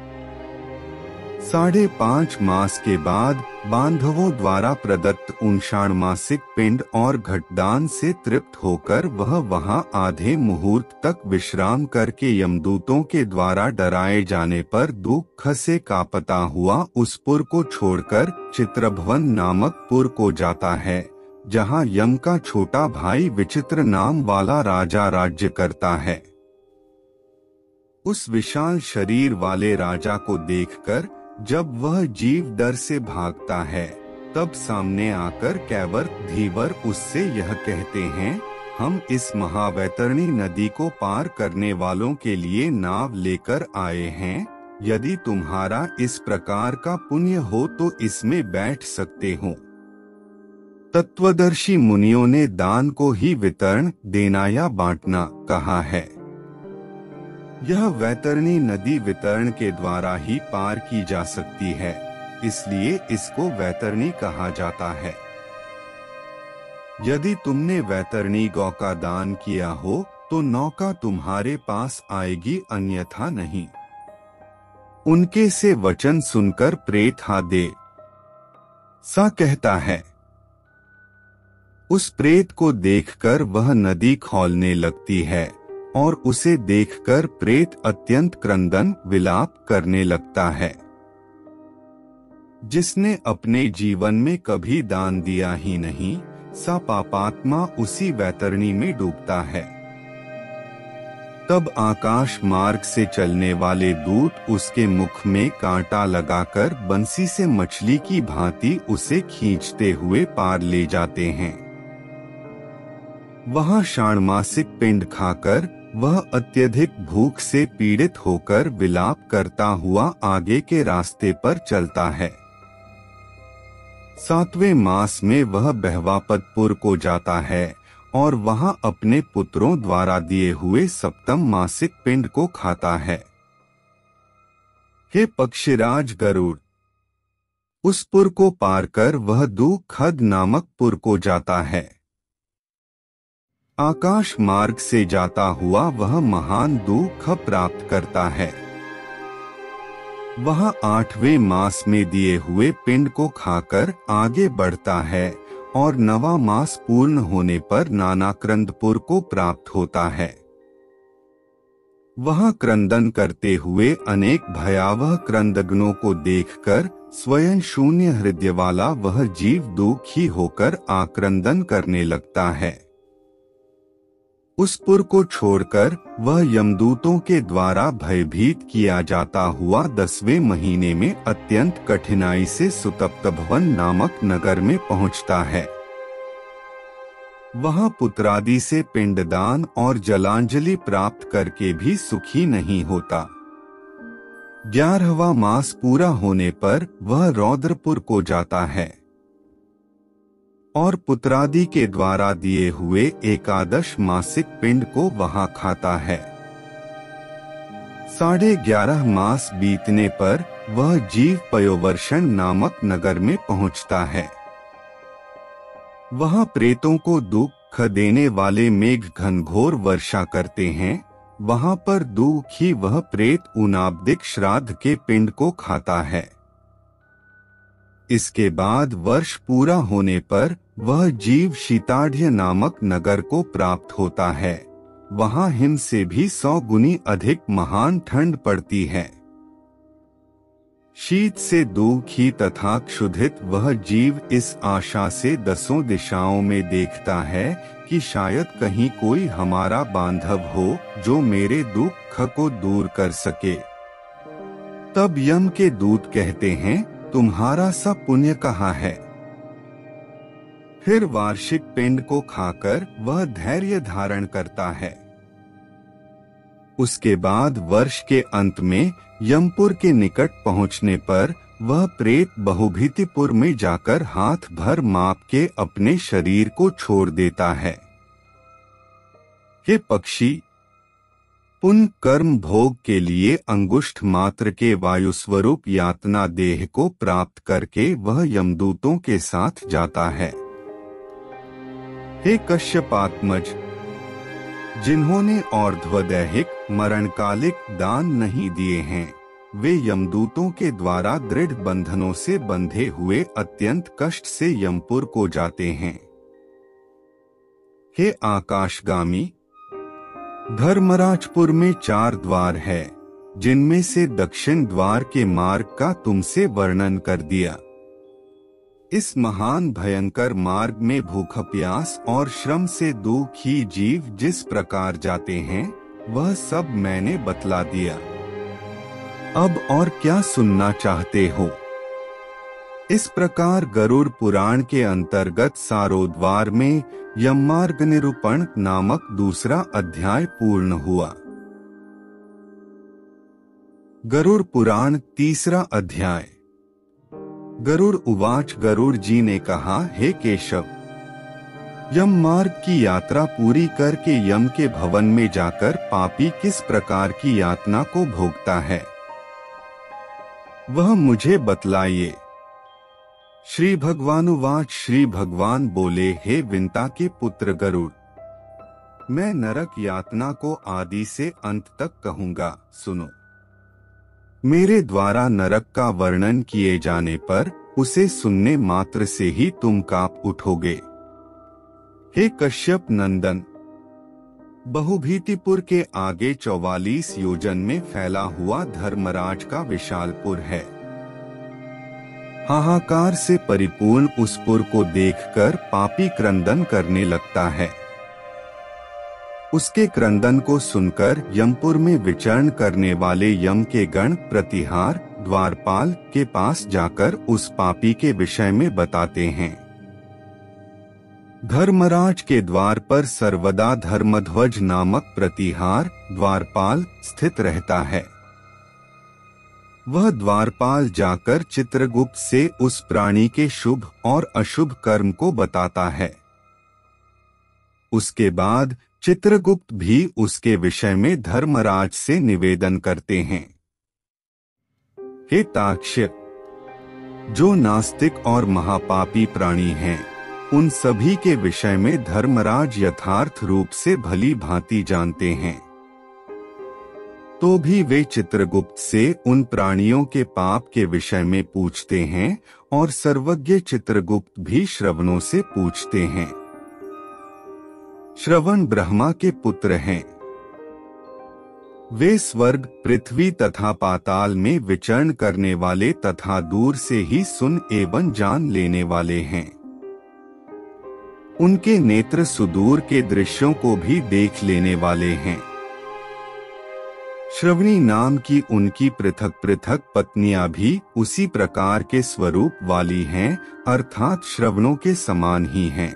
5.5 मास के बाद बांधवों द्वारा प्रदत्त 59 मासिक पिंड और घटदान से तृप्त होकर वह वहां आधे मुहूर्त तक विश्राम करके यमदूतों के द्वारा डराए जाने पर दुख से कांपता हुआ उस पुर को छोड़कर चित्रभवन नामक पुर को जाता है, जहां यम का छोटा भाई विचित्र नाम वाला राजा राज्य करता है। उस विशाल शरीर वाले राजा को देखकर जब वह जीव डर से भागता है, तब सामने आकर कैवर धीवर उससे यह कहते हैं, हम इस महावैतरणी नदी को पार करने वालों के लिए नाव लेकर आए हैं। यदि तुम्हारा इस प्रकार का पुण्य हो तो इसमें बैठ सकते हो। तत्वदर्शी मुनियों ने दान को ही वितरण, देना या बांटना कहा है। यह वैतरणी नदी वितरण के द्वारा ही पार की जा सकती है, इसलिए इसको वैतरणी कहा जाता है। यदि तुमने वैतरणी गौ का दान किया हो तो नौका तुम्हारे पास आएगी, अन्यथा नहीं। उनके से वचन सुनकर प्रेत हा दे सा कहता है। उस प्रेत को देखकर वह नदी खौलने लगती है और उसे देखकर प्रेत अत्यंत क्रंदन विलाप करने लगता है। जिसने अपने जीवन में कभी दान दिया ही नहीं, सा पापात्मा उसी वैतरणी में डूबता है। तब आकाश मार्ग से चलने वाले दूत उसके मुख में कांटा लगाकर बंसी से मछली की भांति उसे खींचते हुए पार ले जाते हैं। वहां षाण्मासिक पिंड खाकर वह अत्यधिक भूख से पीड़ित होकर विलाप करता हुआ आगे के रास्ते पर चलता है। 7वें मास में वह बहवापतपुर को जाता है और वहां अपने पुत्रों द्वारा दिए हुए 7म मासिक पिंड को खाता है। हे पक्षीराज गरुड़, उस पुर को पार कर वह दुखद नामक पुर को जाता है। आकाश मार्ग से जाता हुआ वह महान दुख प्राप्त करता है। वह 8वें मास में दिए हुए पिंड को खाकर आगे बढ़ता है और 9वां मास पूर्ण होने पर नानाक्रंदपुर को प्राप्त होता है। वहां क्रंदन करते हुए अनेक भयावह क्रंदगनों को देखकर स्वयं शून्य हृदय वाला वह जीव दुखी होकर आक्रंदन करने लगता है। उस पुर को छोड़कर वह यमदूतों के द्वारा भयभीत किया जाता हुआ 10वें महीने में अत्यंत कठिनाई से सुतप्त भवन नामक नगर में पहुंचता है। वहां पुत्रादि से पिंडदान और जलांजलि प्राप्त करके भी सुखी नहीं होता। 11वां मास पूरा होने पर वह रौद्रपुर को जाता है और पुत्रादि के द्वारा दिए हुए 11 मासिक पिंड को वहां खाता है। 11.5 मास बीतने पर वह जीव पयोवर्षण नामक नगर में पहुंचता है। वहां प्रेतों को दुख देने वाले मेघ घनघोर वर्षा करते हैं। वहां पर दुखी वह प्रेत उनाब्दिक श्राद्ध के पिंड को खाता है। इसके बाद वर्ष पूरा होने पर वह जीव शीताढ़्य नामक नगर को प्राप्त होता है। वहां हिम से भी 100 गुनी अधिक महान ठंड पड़ती है। शीत से दुखी तथा क्षुधित वह जीव इस आशा से 10 दिशाओं में देखता है कि शायद कहीं कोई हमारा बांधव हो जो मेरे दुख को दूर कर सके। तब यम के दूत कहते हैं, तुम्हारा सा पुण्य कहाँ है? फिर वार्षिक पिंड को खाकर वह धैर्य धारण करता है। उसके बाद वर्ष के अंत में यमपुर के निकट पहुंचने पर वह प्रेत बहुभीतिपुर में जाकर हाथ भर माप के अपने शरीर को छोड़ देता है। हे पक्षी, पुण्य कर्म भोग के लिए अंगुष्ठ मात्र के वायुस्वरूप यातना देह को प्राप्त करके वह यमदूतों के साथ जाता है। हे कश्यपात्मज, जिन्होंने और्ध्वदैहिक मरणकालिक दान नहीं दिए हैं, वे यमदूतों के द्वारा दृढ़ बंधनों से बंधे हुए अत्यंत कष्ट से यमपुर को जाते हैं। हे आकाशगामी, धर्मराजपुर में 4 द्वार है, जिनमें से दक्षिण द्वार के मार्ग का तुमसे वर्णन कर दिया। इस महान भयंकर मार्ग में भूख प्यास और श्रम से दुखी जीव जिस प्रकार जाते हैं, वह सब मैंने बतला दिया। अब और क्या सुनना चाहते हो? इस प्रकार गरुड़ पुराण के अंतर्गत सारोद्वार में यममार्ग निरूपण नामक दूसरा अध्याय पूर्ण हुआ। गरुड़ पुराण तीसरा अध्याय। गरुड़ उवाच, गरुड़ जी ने कहा, हे केशव, यम मार्ग की यात्रा पूरी करके यम के भवन में जाकर पापी किस प्रकार की यातना को भोगता है, वह मुझे बतलाइए। श्री भगवानुवाच, श्री भगवान बोले, हे विंता के पुत्र गरुड़, मैं नरक यातना को आदि से अंत तक कहूंगा, सुनो। मेरे द्वारा नरक का वर्णन किए जाने पर उसे सुनने मात्र से ही तुम कांप उठोगे। हे कश्यप नंदन, बहुभीतिपुर के आगे 44 योजन में फैला हुआ धर्मराज का विशालपुर है। हाहाकार से परिपूर्ण उस पुर को देखकर पापी क्रंदन करने लगता है। उसके क्रंदन को सुनकर यमपुर में विचरण करने वाले यम के गण प्रतिहार द्वारपाल के पास जाकर उस पापी के विषय में बताते हैं। धर्मराज के द्वार पर सर्वदा धर्मध्वज नामक प्रतिहार द्वारपाल स्थित रहता है। वह द्वारपाल जाकर चित्रगुप्त से उस प्राणी के शुभ और अशुभ कर्म को बताता है। उसके बाद चित्रगुप्त भी उसके विषय में धर्मराज से निवेदन करते हैं। हे ताक्ष्य, जो नास्तिक और महापापी प्राणी हैं, उन सभी के विषय में धर्मराज यथार्थ रूप से भली भांति जानते हैं। तो भी वे चित्रगुप्त से उन प्राणियों के पाप के विषय में पूछते हैं और सर्वज्ञ चित्रगुप्त भी श्रवणों से पूछते हैं। श्रवण ब्रह्मा के पुत्र हैं। वे स्वर्ग, पृथ्वी तथा पाताल में विचरण करने वाले तथा दूर से ही सुन एवं जान लेने वाले हैं। उनके नेत्र सुदूर के दृश्यों को भी देख लेने वाले हैं। श्रवणी नाम की उनकी पृथक पृथक पत्नियां भी उसी प्रकार के स्वरूप वाली हैं, अर्थात श्रवणों के समान ही हैं।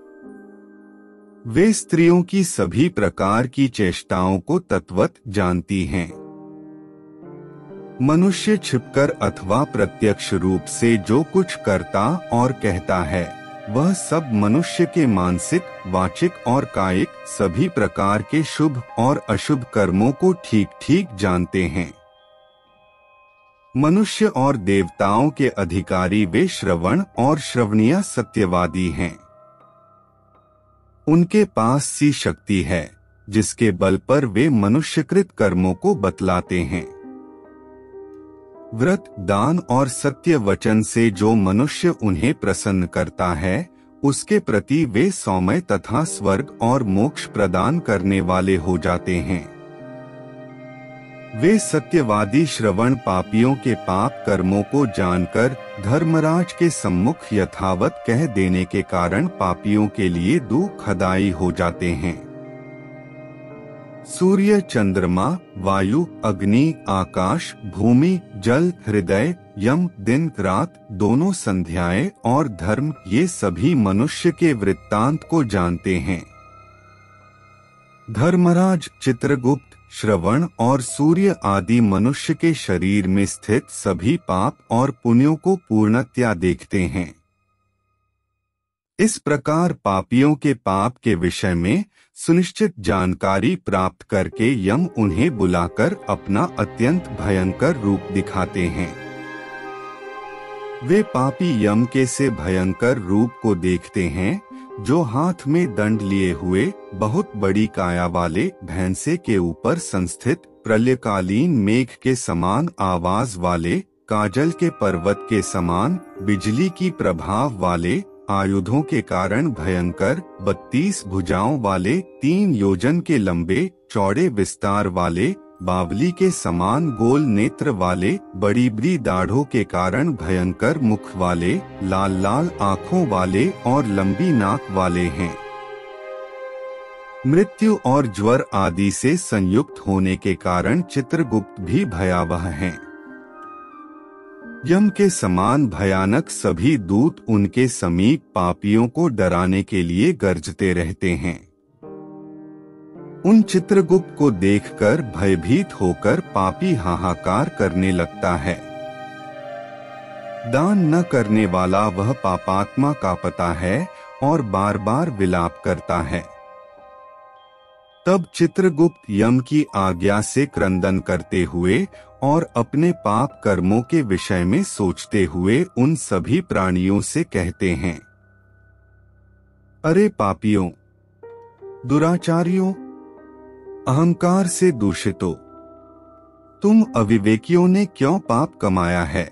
वे स्त्रियों की सभी प्रकार की चेष्टाओं को तत्वत जानती हैं। मनुष्य छिपकर अथवा प्रत्यक्ष रूप से जो कुछ करता और कहता है, वह सब मनुष्य के मानसिक, वाचिक और कायिक सभी प्रकार के शुभ और अशुभ कर्मों को ठीक ठीक जानते हैं। मनुष्य और देवताओं के अधिकारी वे श्रवण और श्रवणीय सत्यवादी हैं। उनके पास सी शक्ति है जिसके बल पर वे मनुष्यकृत कर्मों को बतलाते हैं। व्रत, दान और सत्य वचन से जो मनुष्य उन्हें प्रसन्न करता है उसके प्रति वे सौम्य तथा स्वर्ग और मोक्ष प्रदान करने वाले हो जाते हैं। वे सत्यवादी श्रवण पापियों के पाप कर्मों को जानकर धर्मराज के सम्मुख यथावत कह देने के कारण पापियों के लिए दुखदायी हो जाते हैं। सूर्य, चंद्रमा, वायु, अग्नि, आकाश, भूमि, जल, हृदय, यम, दिन रात, दोनों संध्याएं और धर्म ये सभी मनुष्य के वृत्तांत को जानते हैं। धर्मराज, चित्रगुप्त, श्रवण और सूर्य आदि मनुष्य के शरीर में स्थित सभी पाप और पुण्यों को पूर्णतया देखते हैं। इस प्रकार पापियों के पाप के विषय में सुनिश्चित जानकारी प्राप्त करके यम उन्हें बुलाकर अपना अत्यंत भयंकर रूप दिखाते हैं। वे पापी यम के से भयंकर रूप को देखते हैं जो हाथ में दंड लिए हुए बहुत बड़ी काया वाले भैंसे के ऊपर संस्थित प्रलयकालीन मेघ के समान आवाज वाले, काजल के पर्वत के समान बिजली की प्रभाव वाले, आयुधों के कारण भयंकर 32 भुजाओं वाले, 3 योजन के लंबे चौड़े विस्तार वाले, बावली के समान गोल नेत्र वाले, बड़ी बड़ी दाढ़ों के कारण भयंकर मुख वाले, लाल लाल आँखों वाले और लंबी नाक वाले हैं। मृत्यु और ज्वर आदि से संयुक्त होने के कारण चित्रगुप्त भी भयावह हैं। यम के समान भयानक सभी दूत उनके समीप पापियों को डराने के लिए गरजते रहते हैं। उन चित्रगुप्त को देखकर भयभीत होकर पापी हाहाकार करने लगता है। दान न करने वाला वह पापात्मा कांपता है और बार बार विलाप करता है। तब चित्रगुप्त यम की आज्ञा से क्रंदन करते हुए और अपने पाप कर्मों के विषय में सोचते हुए उन सभी प्राणियों से कहते हैं, अरे पापियों, दुराचारियों, अहंकार से दूषितों, तुम अविवेकियों ने क्यों पाप कमाया है?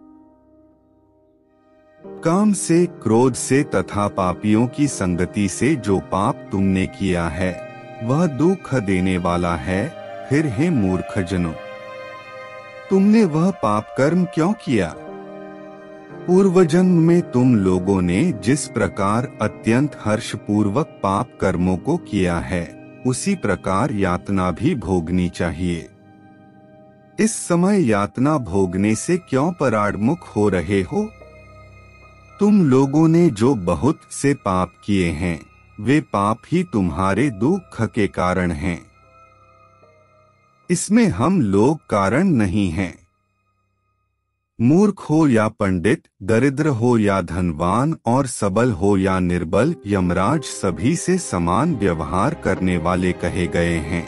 काम से, क्रोध से तथा पापियों की संगति से जो पाप तुमने किया है वह दुख देने वाला है। फिर हे मूर्ख जनों, तुमने वह पाप कर्म क्यों किया? पूर्व जन्म में तुम लोगों ने जिस प्रकार अत्यंत हर्षपूर्वक पाप कर्मों को किया है उसी प्रकार यातना भी भोगनी चाहिए। इस समय यातना भोगने से क्यों पराडमुख हो रहे हो? तुम लोगों ने जो बहुत से पाप किए हैं वे पाप ही तुम्हारे दुख के कारण हैं। इसमें हम लोग कारण नहीं हैं। मूर्ख हो या पंडित, दरिद्र हो या धनवान और सबल हो या निर्बल, यमराज सभी से समान व्यवहार करने वाले कहे गए हैं।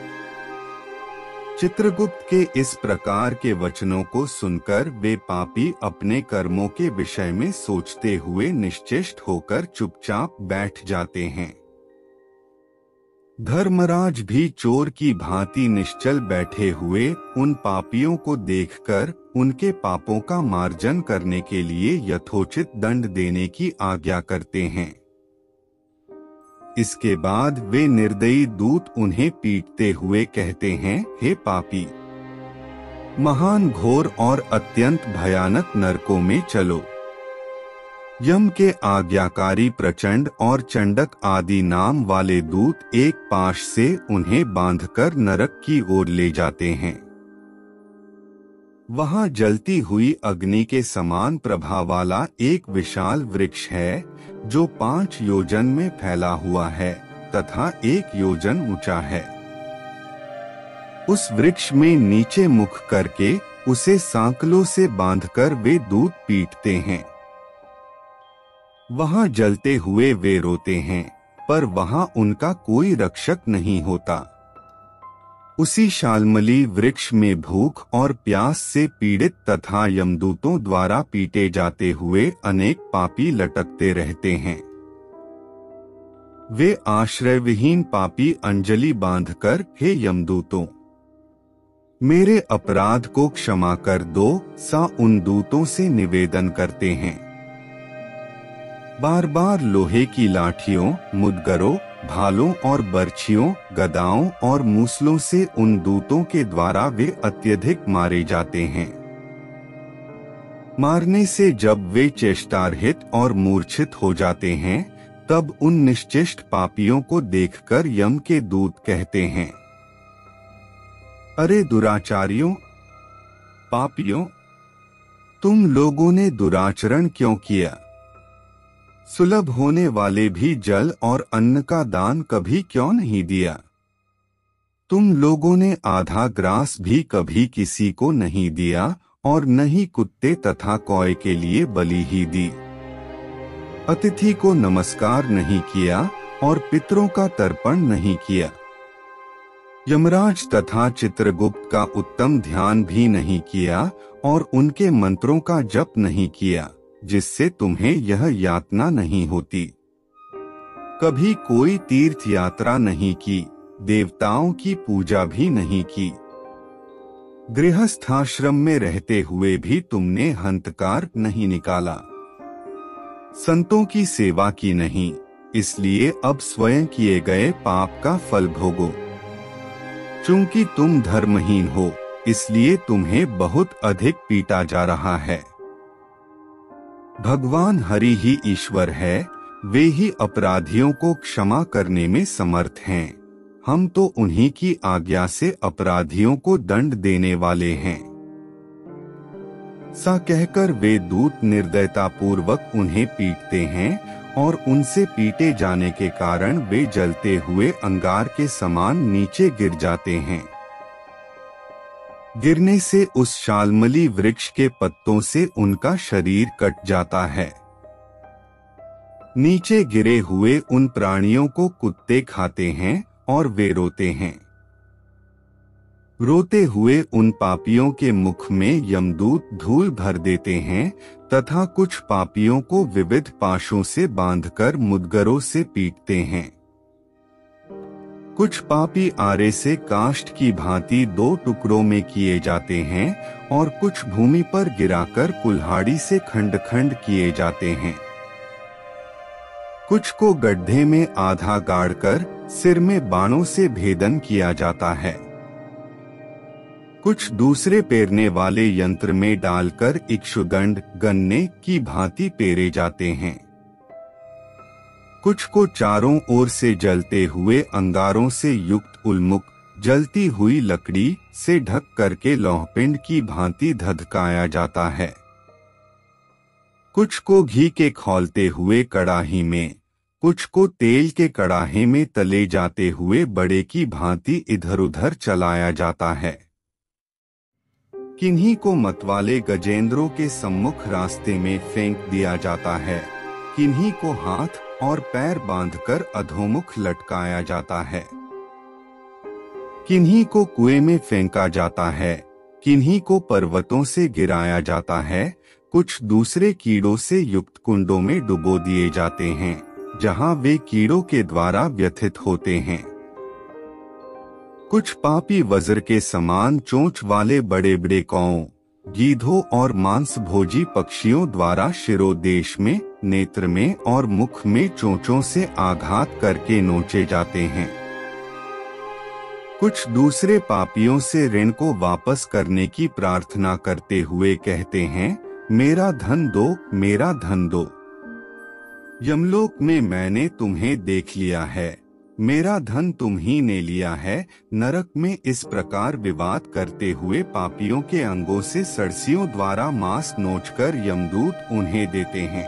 चित्रगुप्त के इस प्रकार के वचनों को सुनकर वे पापी अपने कर्मों के विषय में सोचते हुए निश्चेष्ट होकर चुपचाप बैठ जाते हैं। धर्मराज भी चोर की भांति निश्चल बैठे हुए उन पापियों को देखकर उनके पापों का मार्जन करने के लिए यथोचित दंड देने की आज्ञा करते हैं। इसके बाद वे निर्दयी दूत उन्हें पीटते हुए कहते हैं, हे पापी, महान घोर और अत्यंत भयानक नरकों में चलो। यम के आज्ञाकारी प्रचंड और चंडक आदि नाम वाले दूत एक पाश से उन्हें बांधकर नरक की ओर ले जाते हैं। वहां जलती हुई अग्नि के समान प्रभा वाला एक विशाल वृक्ष है जो 5 योजन में फैला हुआ है तथा 1 योजन ऊंचा है। उस वृक्ष में नीचे मुख करके उसे सांकलों से बांधकर वे दूत पीटते हैं। वहां जलते हुए वे रोते हैं, पर वहां उनका कोई रक्षक नहीं होता। उसी शाल्मली वृक्ष में भूख और प्यास से पीड़ित तथा यमदूतों द्वारा पीटे जाते हुए अनेक पापी लटकते रहते हैं। वे आश्रयविहीन पापी अंजलि बांधकर, हे यमदूतों, मेरे अपराध को क्षमा कर दो, सा उन दूतों से निवेदन करते हैं। बार बार लोहे की लाठियों, मुदगरों, भालों और बर्छियों, गदाओं और मूसलों से उन दूतों के द्वारा वे अत्यधिक मारे जाते हैं। मारने से जब वे चेष्टारहित और मूर्छित हो जाते हैं, तब उन निश्चेष्ट पापियों को देखकर यम के दूत कहते हैं, अरे दुराचारियों, पापियों, तुम लोगों ने दुराचरण क्यों किया? सुलभ होने वाले भी जल और अन्न का दान कभी क्यों नहीं दिया? तुम लोगों ने आधा ग्रास भी कभी किसी को नहीं दिया और न ही कुत्ते तथा कौए के लिए बलि ही दी। अतिथि को नमस्कार नहीं किया और पितरों का तर्पण नहीं किया। यमराज तथा चित्रगुप्त का उत्तम ध्यान भी नहीं किया और उनके मंत्रों का जप नहीं किया, जिससे तुम्हें यह यातना नहीं होती। कभी कोई तीर्थ यात्रा नहीं की, देवताओं की पूजा भी नहीं की। गृहस्थाश्रम में रहते हुए भी तुमने हंतकार नहीं निकाला। संतों की सेवा की नहीं, इसलिए अब स्वयं किए गए पाप का फल भोगो। चूंकि तुम धर्महीन हो, इसलिए तुम्हें बहुत अधिक पीटा जा रहा है। भगवान हरि ही ईश्वर है, वे ही अपराधियों को क्षमा करने में समर्थ हैं। हम तो उन्हीं की आज्ञा से अपराधियों को दंड देने वाले हैं। सा कहकर वे दूत निर्दयता पूर्वक उन्हें पीटते हैं और उनसे पीटे जाने के कारण वे जलते हुए अंगार के समान नीचे गिर जाते हैं। गिरने से उस शाल्मली वृक्ष के पत्तों से उनका शरीर कट जाता है। नीचे गिरे हुए उन प्राणियों को कुत्ते खाते हैं और वे रोते हैं। रोते हुए उन पापियों के मुख में यमदूत धूल भर देते हैं तथा कुछ पापियों को विविध पाशों से बांधकर मुदगरों से पीटते हैं। कुछ पापी आरे से काष्ठ की भांति 2 टुकड़ों में किए जाते हैं और कुछ भूमि पर गिराकर कुल्हाड़ी से खंड खंड किए जाते हैं। कुछ को गड्ढे में आधा गाड़कर सिर में बाणों से भेदन किया जाता है। कुछ दूसरे पेरने वाले यंत्र में डालकर इक्षुदंड गन्ने की भांति पेरे जाते हैं। कुछ को चारों ओर से जलते हुए अंगारों से युक्त उल्मुख जलती हुई लकड़ी से ढक करके लौहपिंड की भांति धधकाया जाता है। कुछ को घी के खौलते हुए कड़ाही में, कुछ को तेल के कड़ाहे में तले जाते हुए बड़े की भांति इधर उधर चलाया जाता है। किन्हीं को मतवाले गजेंद्रों के सम्मुख रास्ते में फेंक दिया जाता है, किन्हीं को हाथ और पैर बांधकर अधोमुख लटकाया जाता है। किन्हीं को कुएं में फेंका जाता है, किन्हीं को पर्वतों से गिराया जाता है, कुछ दूसरे कीड़ों से युक्त कुंडों में डुबो दिए जाते हैं, जहां वे कीड़ों के द्वारा व्यथित होते हैं। कुछ पापी वज्र के समान चोंच वाले बड़े बड़े कौओं, गीधों और मांस भोजी पक्षियों द्वारा शिरोदेश में, नेत्र में और मुख में चोंचों से आघात करके नोचे जाते हैं। कुछ दूसरे पापियों से ऋण को वापस करने की प्रार्थना करते हुए कहते हैं, मेरा धन दो, मेरा धन दो। यमलोक में मैंने तुम्हें देख लिया है, मेरा धन तुम ही ने लिया है। नरक में इस प्रकार विवाद करते हुए पापियों के अंगों से सरसियों द्वारा मांस नोचकर यमदूत उन्हें देते हैं।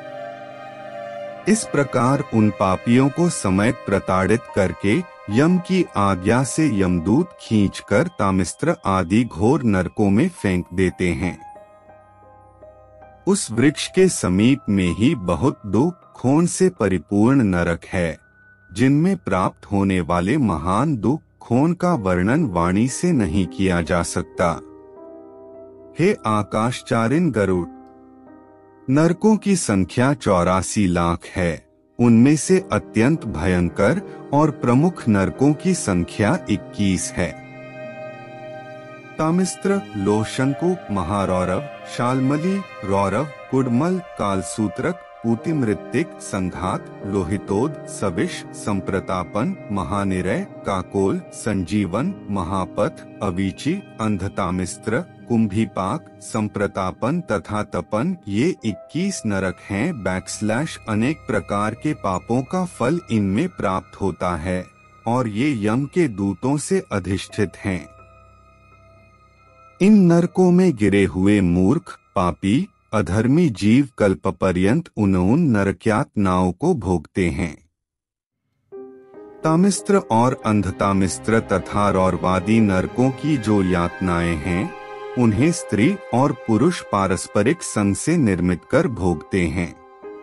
इस प्रकार उन पापियों को समेत प्रताड़ित करके यम की आज्ञा से यमदूत खींचकर तामिस्त्र आदि घोर नरकों में फेंक देते हैं। उस वृक्ष के समीप में ही बहुत दुख खून से परिपूर्ण नरक है, जिनमें प्राप्त होने वाले महान दुख खून का वर्णन वाणी से नहीं किया जा सकता। हे आकाशचारिन गरुड़, नरकों की संख्या 84 लाख है। उनमें से अत्यंत भयंकर और प्रमुख नरकों की संख्या 21 है। तामिस्त्र, लोशंकु, महारौरव, शालमली, रौरव, कुडमल, कालसूत्रक, पूतिमृत्तिक, संघात, लोहितोद, सविश, संप्रतापन, महानिरय, काकोल, संजीवन, महापथ, अवीची, अंधतामिस्त्र, कुंभीपाक, संप्रतापन तथा तपन, ये 21 नरक हैं। अनेक प्रकार के पापों का फल इनमें प्राप्त होता है और ये यम के दूतों से अधिष्ठित हैं। इन नरकों में गिरे हुए मूर्ख, पापी, अधर्मी जीव कल्पपर्यंत उन नरकयातनाओं को भोगते हैं। तामिस्त्र और अंधतामिस्त्र तथा रौरवादी नरकों की जो यातनाएं हैं, उन्हें स्त्री और पुरुष पारस्परिक संग से निर्मित कर भोगते हैं।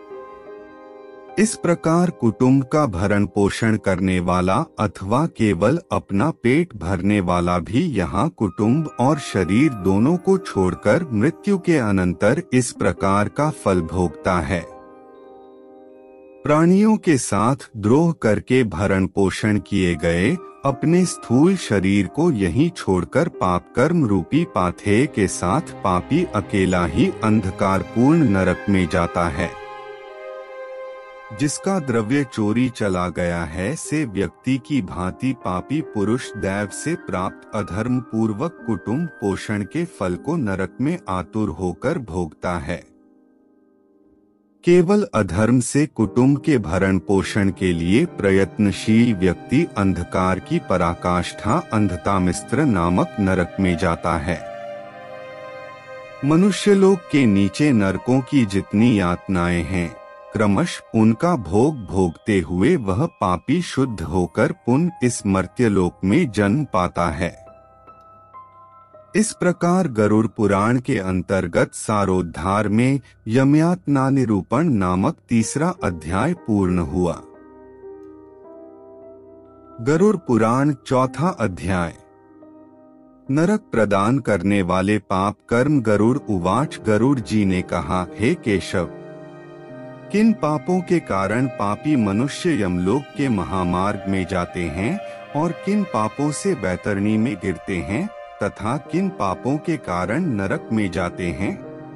इस प्रकार कुटुंब का भरण पोषण करने वाला अथवा केवल अपना पेट भरने वाला भी यहाँ कुटुंब और शरीर दोनों को छोड़कर मृत्यु के अनंतर इस प्रकार का फल भोगता है। प्राणियों के साथ द्रोह करके भरण पोषण किए गए अपने स्थूल शरीर को यहीं छोड़कर पाप कर्म रूपी पाथेय के साथ पापी अकेला ही अंधकारपूर्ण नरक में जाता है। जिसका द्रव्य चोरी चला गया है से व्यक्ति की भांति पापी पुरुष दैव से प्राप्त अधर्म पूर्वक कुटुंब पोषण के फल को नरक में आतुर होकर भोगता है। केवल अधर्म से कुटुंब के भरण पोषण के लिए प्रयत्नशील व्यक्ति अंधकार की पराकाष्ठा अंधतामिस्त्र नामक नरक में जाता है। मनुष्यलोक के नीचे नरकों की जितनी यातनाएं हैं, क्रमश उनका भोग भोगते हुए वह पापी शुद्ध होकर पुनः इस मर्त्यलोक में जन्म पाता है। इस प्रकार गरुड़ पुराण के अंतर्गत सारोद्धार में यमयातना निरूपण नामक 3रा अध्याय पूर्ण हुआ। गरुड़ पुराण 4था अध्याय। नरक प्रदान करने वाले पाप कर्म। गरुड़ उवाच, गरुड़ जी ने कहा, हे केशव, किन पापों के कारण पापी मनुष्य यमलोक के महामार्ग में जाते हैं और किन पापों से बैतरणी में गिरते हैं तथा किन पापों के कारण नरक में जाते हैं,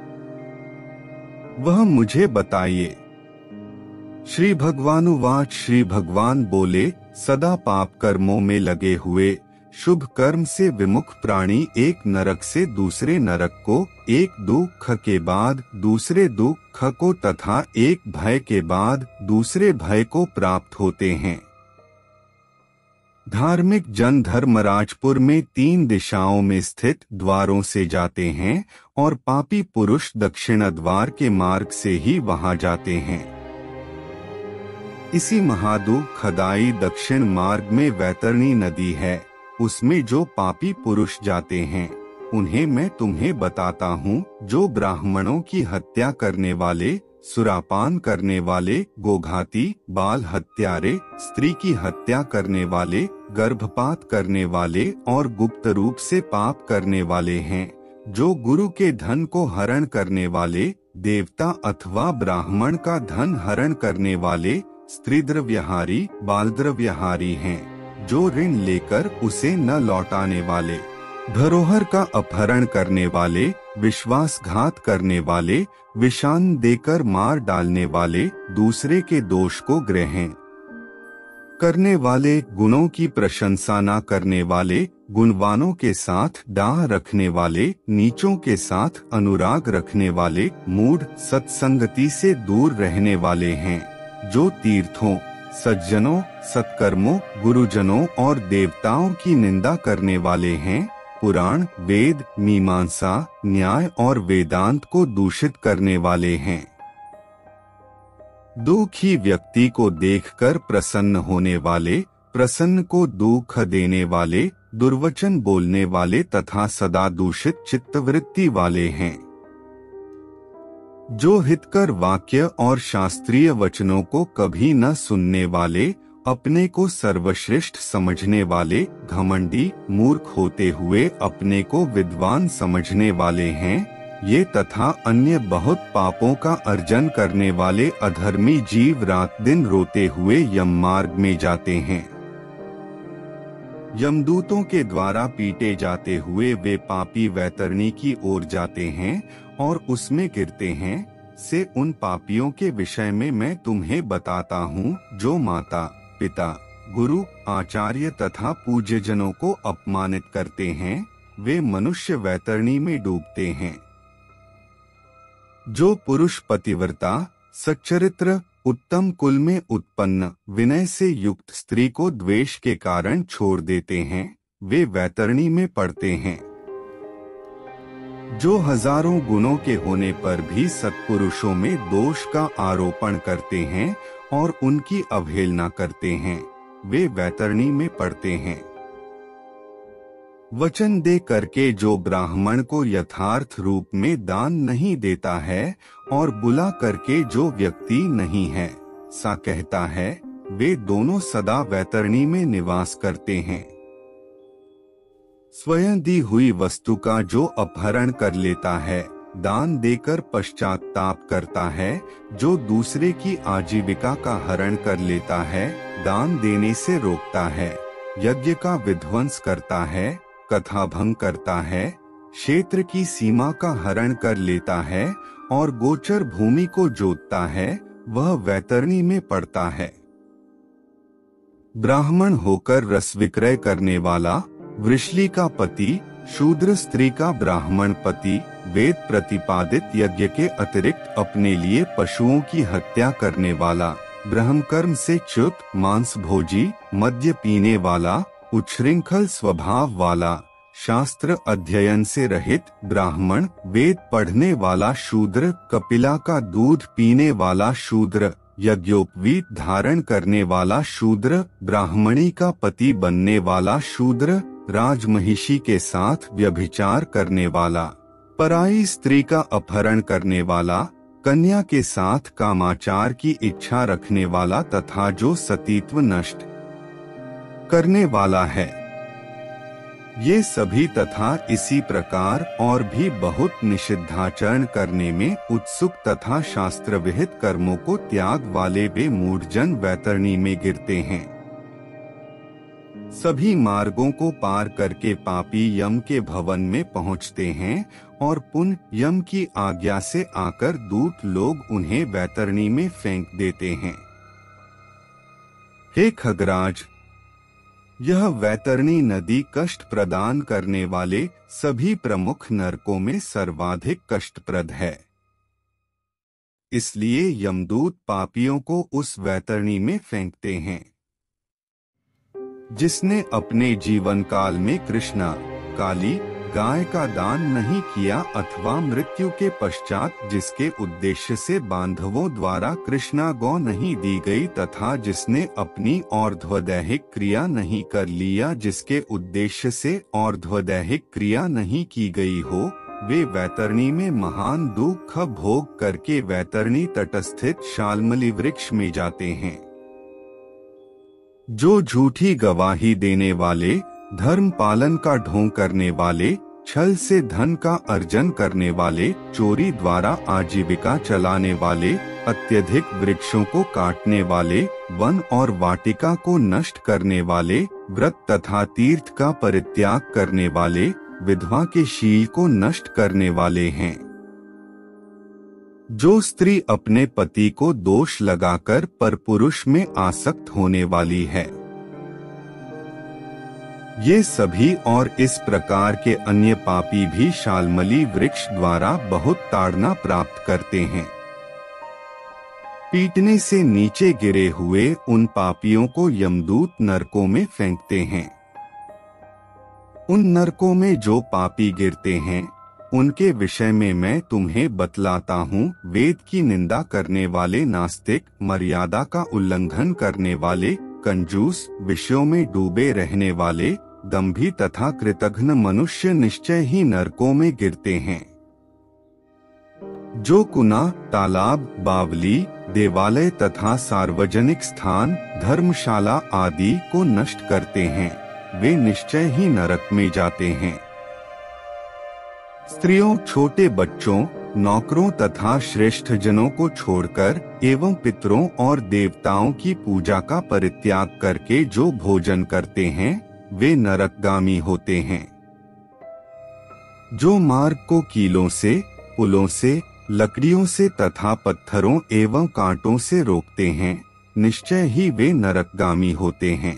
वह मुझे बताइए। श्री भगवानुवाच, श्री भगवान बोले, सदा पाप कर्मों में लगे हुए शुभ कर्म से विमुख प्राणी एक नरक से दूसरे नरक को, एक दुख के बाद दूसरे दुख को तथा एक भय के बाद दूसरे भय को प्राप्त होते हैं। धार्मिक जन धर्मराजपुर में 3 दिशाओं में स्थित द्वारों से जाते हैं और पापी पुरुष दक्षिण द्वार के मार्ग से ही वहां जाते हैं। इसी महादुखदायी दक्षिण मार्ग में वैतरणी नदी है। उसमें जो पापी पुरुष जाते हैं उन्हें मैं तुम्हें बताता हूँ, जो ब्राह्मणों की हत्या करने वाले, सुरापान करने वाले, गोघाती, बाल हत्यारे, स्त्री की हत्या करने वाले, गर्भपात करने वाले और गुप्त रूप से पाप करने वाले हैं, जो गुरु के धन को हरण करने वाले, देवता अथवा ब्राह्मण का धन हरण करने वाले, स्त्रीद्रव्यहारी, बालद्रव्यहारी हैं, जो ऋण लेकर उसे न लौटाने वाले, धरोहर का अपहरण करने वाले, विश्वासघात करने वाले, विषान देकर मार डालने वाले, दूसरे के दोष को ग्रहण करने वाले, गुणों की प्रशंसा न करने वाले, गुणवानों के साथ डाह रखने वाले, नीचों के साथ अनुराग रखने वाले, मूढ़, सत्संगति से दूर रहने वाले हैं, जो तीर्थों, सज्जनों, सत्कर्मों, गुरुजनों और देवताओं की निंदा करने वाले हैं, पुराण, वेद, मीमांसा, न्याय और वेदांत को दूषित करने वाले हैं, दुखी व्यक्ति को देखकर प्रसन्न होने वाले, प्रसन्न को दुख देने वाले, दुर्वचन बोलने वाले तथा सदा दूषित चित्तवृत्ति वाले हैं। जो हितकर वाक्य और शास्त्रीय वचनों को कभी न सुनने वाले, अपने को सर्वश्रेष्ठ समझने वाले, घमंडी, मूर्ख होते हुए अपने को विद्वान समझने वाले हैं, ये तथा अन्य बहुत पापों का अर्जन करने वाले अधर्मी जीव रात दिन रोते हुए यम मार्ग में जाते हैं। यमदूतों के द्वारा पीटे जाते हुए वे पापी वैतरणी की ओर जाते हैं और उसमें गिरते हैं। से उन पापियों के विषय में मैं तुम्हें बताता हूँ जो माता, पिता, गुरु, आचार्य तथा पूज्यजनों को अपमानित करते हैं, वे मनुष्य वैतरणी में डूबते हैं। जो पुरुष पतिव्रता, सच्चरित्र, उत्तम कुल में उत्पन्न, विनय से युक्त स्त्री को द्वेष के कारण छोड़ देते हैं, वे वैतरणी में पड़ते हैं। जो हजारों गुणों के होने पर भी सत्पुरुषों में दोष का आरोपण करते हैं और उनकी अवहेलना करते हैं, वे वैतरणी में पड़ते हैं। वचन दे करके जो ब्राह्मण को यथार्थ रूप में दान नहीं देता है और बुला करके जो व्यक्ति नहीं है सा कहता है, वे दोनों सदा वैतरणी में निवास करते हैं। स्वयं दी हुई वस्तु का जो अपहरण कर लेता है, दान देकर पश्चाताप करता है, जो दूसरे की आजीविका का हरण कर लेता है, दान देने से रोकता है, यज्ञ का विध्वंस करता है, कथा भंग करता है, क्षेत्र की सीमा का हरण कर लेता है और गोचर भूमि को जोतता है, वह वैतरणी में पड़ता है। ब्राह्मण होकर रस विक्रय करने वाला, वृषली का पति, शूद्र स्त्री का ब्राह्मण पति, वेद प्रतिपादित यज्ञ के अतिरिक्त अपने लिए पशुओं की हत्या करने वाला, ब्रह्मकर्म से च्युत, मांस भोजी, मद्य पीने वाला, उच्छृंखल स्वभाव वाला, शास्त्र अध्ययन से रहित ब्राह्मण, वेद पढ़ने वाला शूद्र, कपिला का दूध पीने वाला शूद्र, यज्ञोपवीत धारण करने वाला शूद्र, ब्राह्मणी का पति बनने वाला शूद्र, राजमहिषी के साथ व्यभिचार करने वाला, पराई स्त्री का अपहरण करने वाला, कन्या के साथ कामाचार की इच्छा रखने वाला तथा जो सतीत्व नष्ट करने वाला है, ये सभी तथा इसी प्रकार और भी बहुत निषिद्धाचरण करने में उत्सुक तथा शास्त्र विहित कर्मों को त्याग वाले वे मूढ़जन वैतरणी में गिरते हैं। सभी मार्गों को पार करके पापी यम के भवन में पहुंचते हैं और पुनः यम की आज्ञा से आकर दूत लोग उन्हें वैतरणी में फेंक देते हैं। हे खगराज, यह वैतरणी नदी कष्ट प्रदान करने वाले सभी प्रमुख नरकों में सर्वाधिक कष्टप्रद है। इसलिए यमदूत पापियों को उस वैतरणी में फेंकते हैं। जिसने अपने जीवन काल में कृष्णा, काली, गाय का दान नहीं किया अथवा मृत्यु के पश्चात जिसके उद्देश्य से बांधवों द्वारा कृष्णा गौ नहीं दी गई तथा जिसने अपनी और्ध्वदैहिक क्रिया नहीं कर लिया जिसके उद्देश्य से और्ध्वदैहिक क्रिया नहीं की गई हो, वे वैतरणी में महान दुख भोग करके वैतरणी तटस्थित शाल्मली वृक्ष में जाते हैं। जो झूठी गवाही देने वाले, धर्म पालन का ढोंग करने वाले, छल से धन का अर्जन करने वाले, चोरी द्वारा आजीविका चलाने वाले, अत्यधिक वृक्षों को काटने वाले, वन और वाटिका को नष्ट करने वाले, व्रत तथा तीर्थ का परित्याग करने वाले, विधवा के शील को नष्ट करने वाले हैं। जो स्त्री अपने पति को दोष लगाकर परपुरुष में आसक्त होने वाली है, ये सभी और इस प्रकार के अन्य पापी भी शाल्मली वृक्ष द्वारा बहुत ताड़ना प्राप्त करते हैं। पीटने से नीचे गिरे हुए उन पापियों को यमदूत नरकों में फेंकते हैं। उन नरकों में जो पापी गिरते हैं, उनके विषय में मैं तुम्हें बतलाता हूँ। वेद की निंदा करने वाले नास्तिक, मर्यादा का उल्लंघन करने वाले, कंजूस, विषयों में डूबे रहने वाले, दंभी तथा कृतघ्न मनुष्य निश्चय ही नरकों में गिरते हैं। जो कुना, तालाब, बावली, देवालय तथा सार्वजनिक स्थान, धर्मशाला आदि को नष्ट करते हैं, वे निश्चय ही नरक में जाते हैं। स्त्रियों, छोटे बच्चों, नौकरों तथा श्रेष्ठ जनों को छोड़कर एवं पितरों और देवताओं की पूजा का परित्याग करके जो भोजन करते हैं, वे नरकगामी होते हैं। जो मार्ग को कीलों से, पुलों से, लकड़ियों से तथा पत्थरों एवं कांटों से रोकते हैं, निश्चय ही वे नरकगामी होते हैं।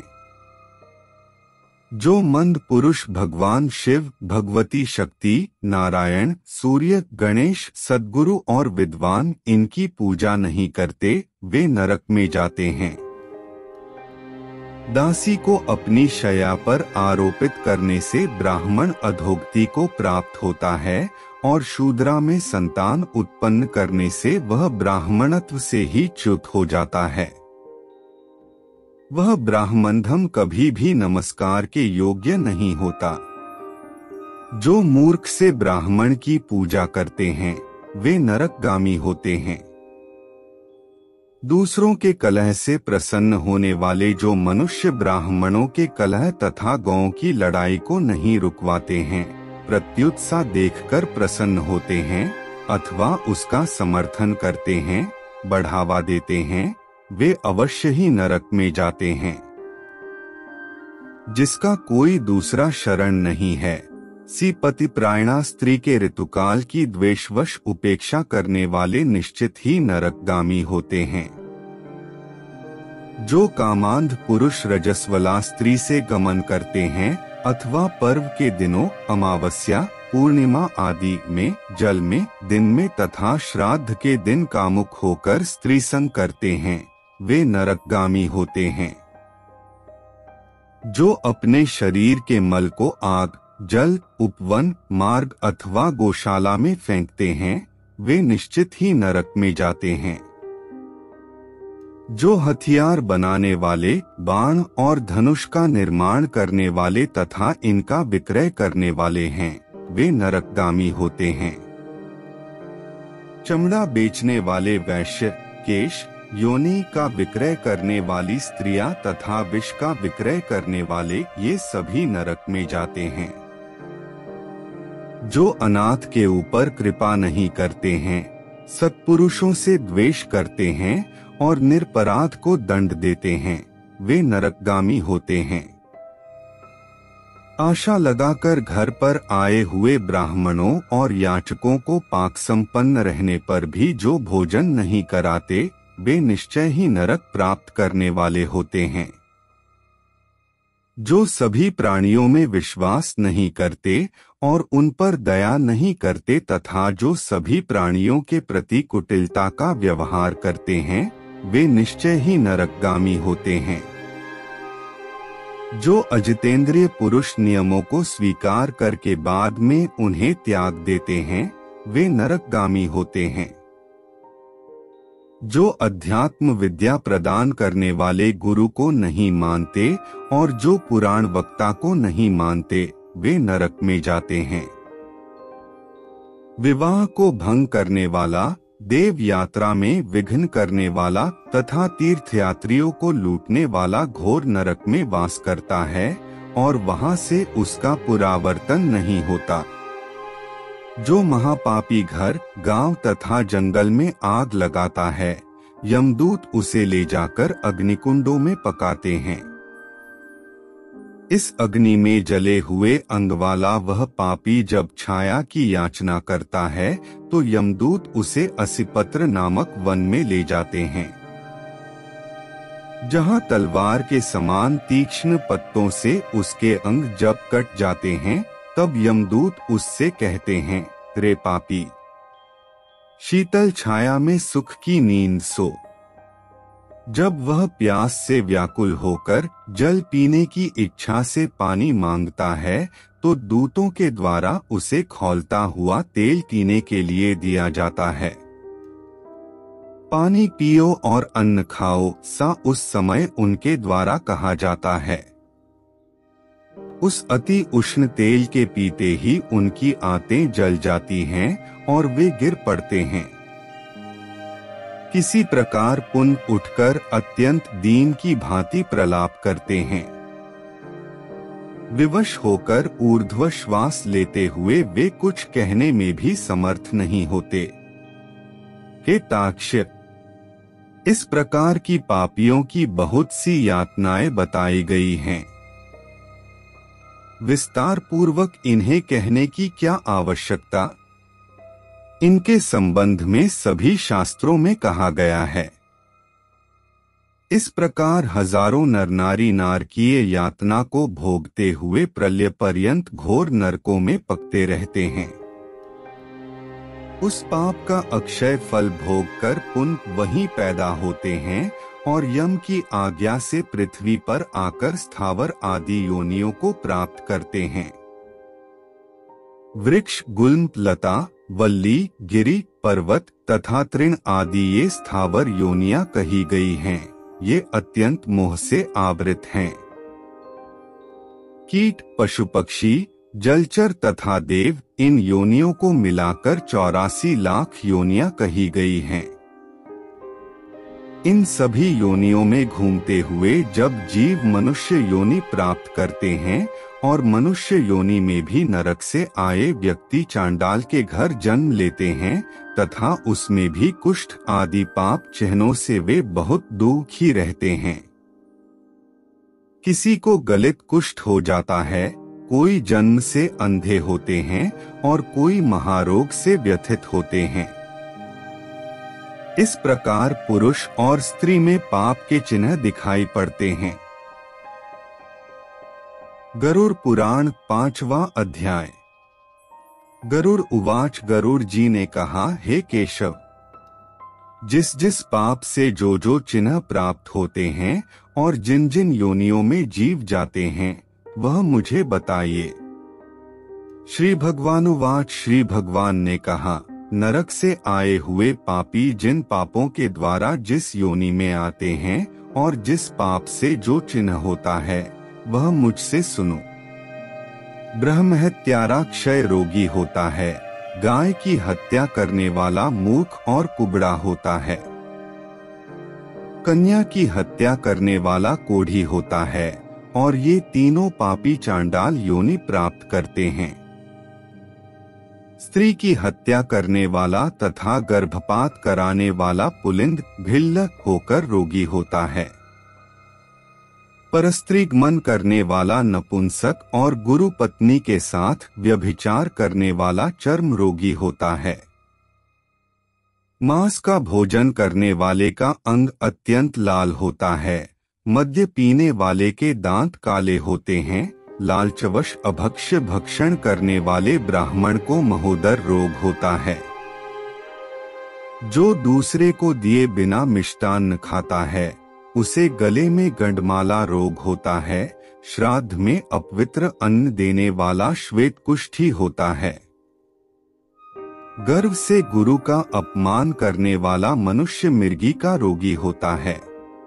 जो मंद पुरुष भगवान शिव, भगवती शक्ति, नारायण, सूर्य, गणेश, सद्गुरु और विद्वान इनकी पूजा नहीं करते, वे नरक में जाते हैं। दासी को अपनी शया पर आरोपित करने से ब्राह्मण अधोगति को प्राप्त होता है और शूद्रा में संतान उत्पन्न करने से वह ब्राह्मणत्व से ही च्युत हो जाता है। वह ब्राह्मणधम कभी भी नमस्कार के योग्य नहीं होता। जो मूर्ख से ब्राह्मण की पूजा करते हैं, वे नरकगामी होते हैं। दूसरों के कलह से प्रसन्न होने वाले जो मनुष्य ब्राह्मणों के कलह तथा गौओं की लड़ाई को नहीं रुकवाते हैं, प्रत्युत सा देखकर प्रसन्न होते हैं अथवा उसका समर्थन करते हैं, बढ़ावा देते हैं, वे अवश्य ही नरक में जाते हैं। जिसका कोई दूसरा शरण नहीं है, सी पतिप्रायणा स्त्री के ऋतुकाल की द्वेषवश उपेक्षा करने वाले निश्चित ही नरकगामी होते हैं। जो कामांध पुरुष रजस्वला स्त्री से गमन करते हैं अथवा पर्व के दिनों, अमावस्या, पूर्णिमा आदि में, जल में, दिन में तथा श्राद्ध के दिन कामुक होकर स्त्री संग करते हैं, वे नरकगामी होते हैं। जो अपने शरीर के मल को आग, जल, उपवन, मार्ग अथवा गौशाला में फेंकते हैं, वे निश्चित ही नरक में जाते हैं। जो हथियार बनाने वाले, बाण और धनुष का निर्माण करने वाले तथा इनका विक्रय करने वाले हैं, वे नरकगामी होते हैं। चमड़ा बेचने वाले वैश्य, केश, योनि का विक्रय करने वाली स्त्रियां तथा विष का विक्रय करने वाले, ये सभी नरक में जाते हैं। जो अनाथ के ऊपर कृपा नहीं करते हैं, सत्पुरुषों से द्वेष करते हैं और निरपराध को दंड देते हैं, वे नरकगामी होते हैं। आशा लगाकर घर पर आए हुए ब्राह्मणों और याचकों को पाक संपन्न रहने पर भी जो भोजन नहीं कराते, वे निश्चय ही नरक प्राप्त करने वाले होते हैं। जो सभी प्राणियों में विश्वास नहीं करते और उन पर दया नहीं करते तथा जो सभी प्राणियों के प्रति कुटिलता का व्यवहार करते हैं, वे निश्चय ही नरकगामी होते हैं। जो अजितेंद्रिय पुरुष नियमों को स्वीकार करके बाद में उन्हें त्याग देते हैं, वे नरकगामी होते हैं। जो अध्यात्म विद्या प्रदान करने वाले गुरु को नहीं मानते और जो पुराण वक्ता को नहीं मानते, वे नरक में जाते हैं। विवाह को भंग करने वाला, देव यात्रा में विघ्न करने वाला तथा तीर्थयात्रियों को लूटने वाला घोर नरक में वास करता है और वहां से उसका पुनरावर्तन नहीं होता। जो महापापी घर, गांव तथा जंगल में आग लगाता है, यमदूत उसे ले जाकर अग्निकुंडों में पकाते हैं। इस अग्नि में जले हुए अंग वाला वह पापी जब छाया की याचना करता है तो यमदूत उसे असिपत्र नामक वन में ले जाते हैं, जहां तलवार के समान तीक्ष्ण पत्तों से उसके अंग जब कट जाते हैं, तब यमदूत उससे कहते हैं, रे पापी, शीतल छाया में सुख की नींद सो। जब वह प्यास से व्याकुल होकर जल पीने की इच्छा से पानी मांगता है तो दूतों के द्वारा उसे खौलता हुआ तेल पीने के लिए दिया जाता है। पानी पियो और अन्न खाओ, सा उस समय उनके द्वारा कहा जाता है। उस अति उष्ण तेल के पीते ही उनकी आंतें जल जाती हैं और वे गिर पड़ते हैं। किसी प्रकार पुनः उठकर अत्यंत दीन की भांति प्रलाप करते हैं। विवश होकर ऊर्ध्व श्वास लेते हुए वे कुछ कहने में भी समर्थ नहीं होते। हे ताक्ष्य, इस प्रकार की पापियों की बहुत सी यातनाएं बताई गई हैं। विस्तार पूर्वक इन्हें कहने की क्या आवश्यकता? इनके संबंध में सभी शास्त्रों में कहा गया है। इस प्रकार हजारों नर नारी नारकीय यातना को भोगते हुए प्रलय पर्यंत घोर नरकों में पकते रहते हैं। उस पाप का अक्षय फल भोगकर पुनः वहीं पैदा होते हैं और यम की आज्ञा से पृथ्वी पर आकर स्थावर आदि योनियों को प्राप्त करते हैं। वृक्ष, गुल्म, लता, वल्ली, गिरि, पर्वत तथा तृण आदि ये स्थावर योनियां कही गई हैं। ये अत्यंत मोह से आवृत हैं। कीट, पशु, पक्षी, जलचर तथा देव, इन योनियों को मिलाकर 84 लाख योनियां कही गई हैं। इन सभी योनियों में घूमते हुए जब जीव मनुष्य योनि प्राप्त करते हैं और मनुष्य योनि में भी नरक से आए व्यक्ति चांडाल के घर जन्म लेते हैं तथा उसमें भी कुष्ठ आदि पाप चिन्हों से वे बहुत दुखी रहते हैं। किसी को गलित कुष्ठ हो जाता है, कोई जन्म से अंधे होते हैं और कोई महारोग से व्यथित होते हैं। इस प्रकार पुरुष और स्त्री में पाप के चिन्ह दिखाई पड़ते हैं। गरुड़ पुराण 5वां अध्याय। गरुड़ उवाच, गरुड़ जी ने कहा, हे केशव, जिस जिस पाप से जो जो चिन्ह प्राप्त होते हैं और जिन जिन योनियों में जीव जाते हैं वह मुझे बताइए। श्री भगवानुवाच, श्री भगवान ने कहा, नरक से आए हुए पापी जिन पापों के द्वारा जिस योनि में आते हैं और जिस पाप से जो चिन्ह होता है वह मुझसे सुनो। ब्रह्महत्यारा क्षय रोगी होता है, गाय की हत्या करने वाला मूर्ख और कुबड़ा होता है, कन्या की हत्या करने वाला कोढ़ी होता है और ये तीनों पापी चांडाल योनि प्राप्त करते हैं। स्त्री की हत्या करने वाला तथा गर्भपात कराने वाला पुलिंद भिल्ल होकर रोगी होता है। परस्त्रीगमन करने वाला नपुंसक और गुरु पत्नी के साथ व्यभिचार करने वाला चर्म रोगी होता है। मांस का भोजन करने वाले का अंग अत्यंत लाल होता है। मद्य पीने वाले के दांत काले होते हैं। लालचवश अभक्ष्य भक्षण करने वाले ब्राह्मण को महोदर रोग होता है। जो दूसरे को दिए बिना मिष्टान्न खाता है उसे गले में गंडमाला रोग होता है। श्राद्ध में अपवित्र अन्न देने वाला श्वेत कुष्ठी होता है। गर्व से गुरु का अपमान करने वाला मनुष्य मिर्गी का रोगी होता है।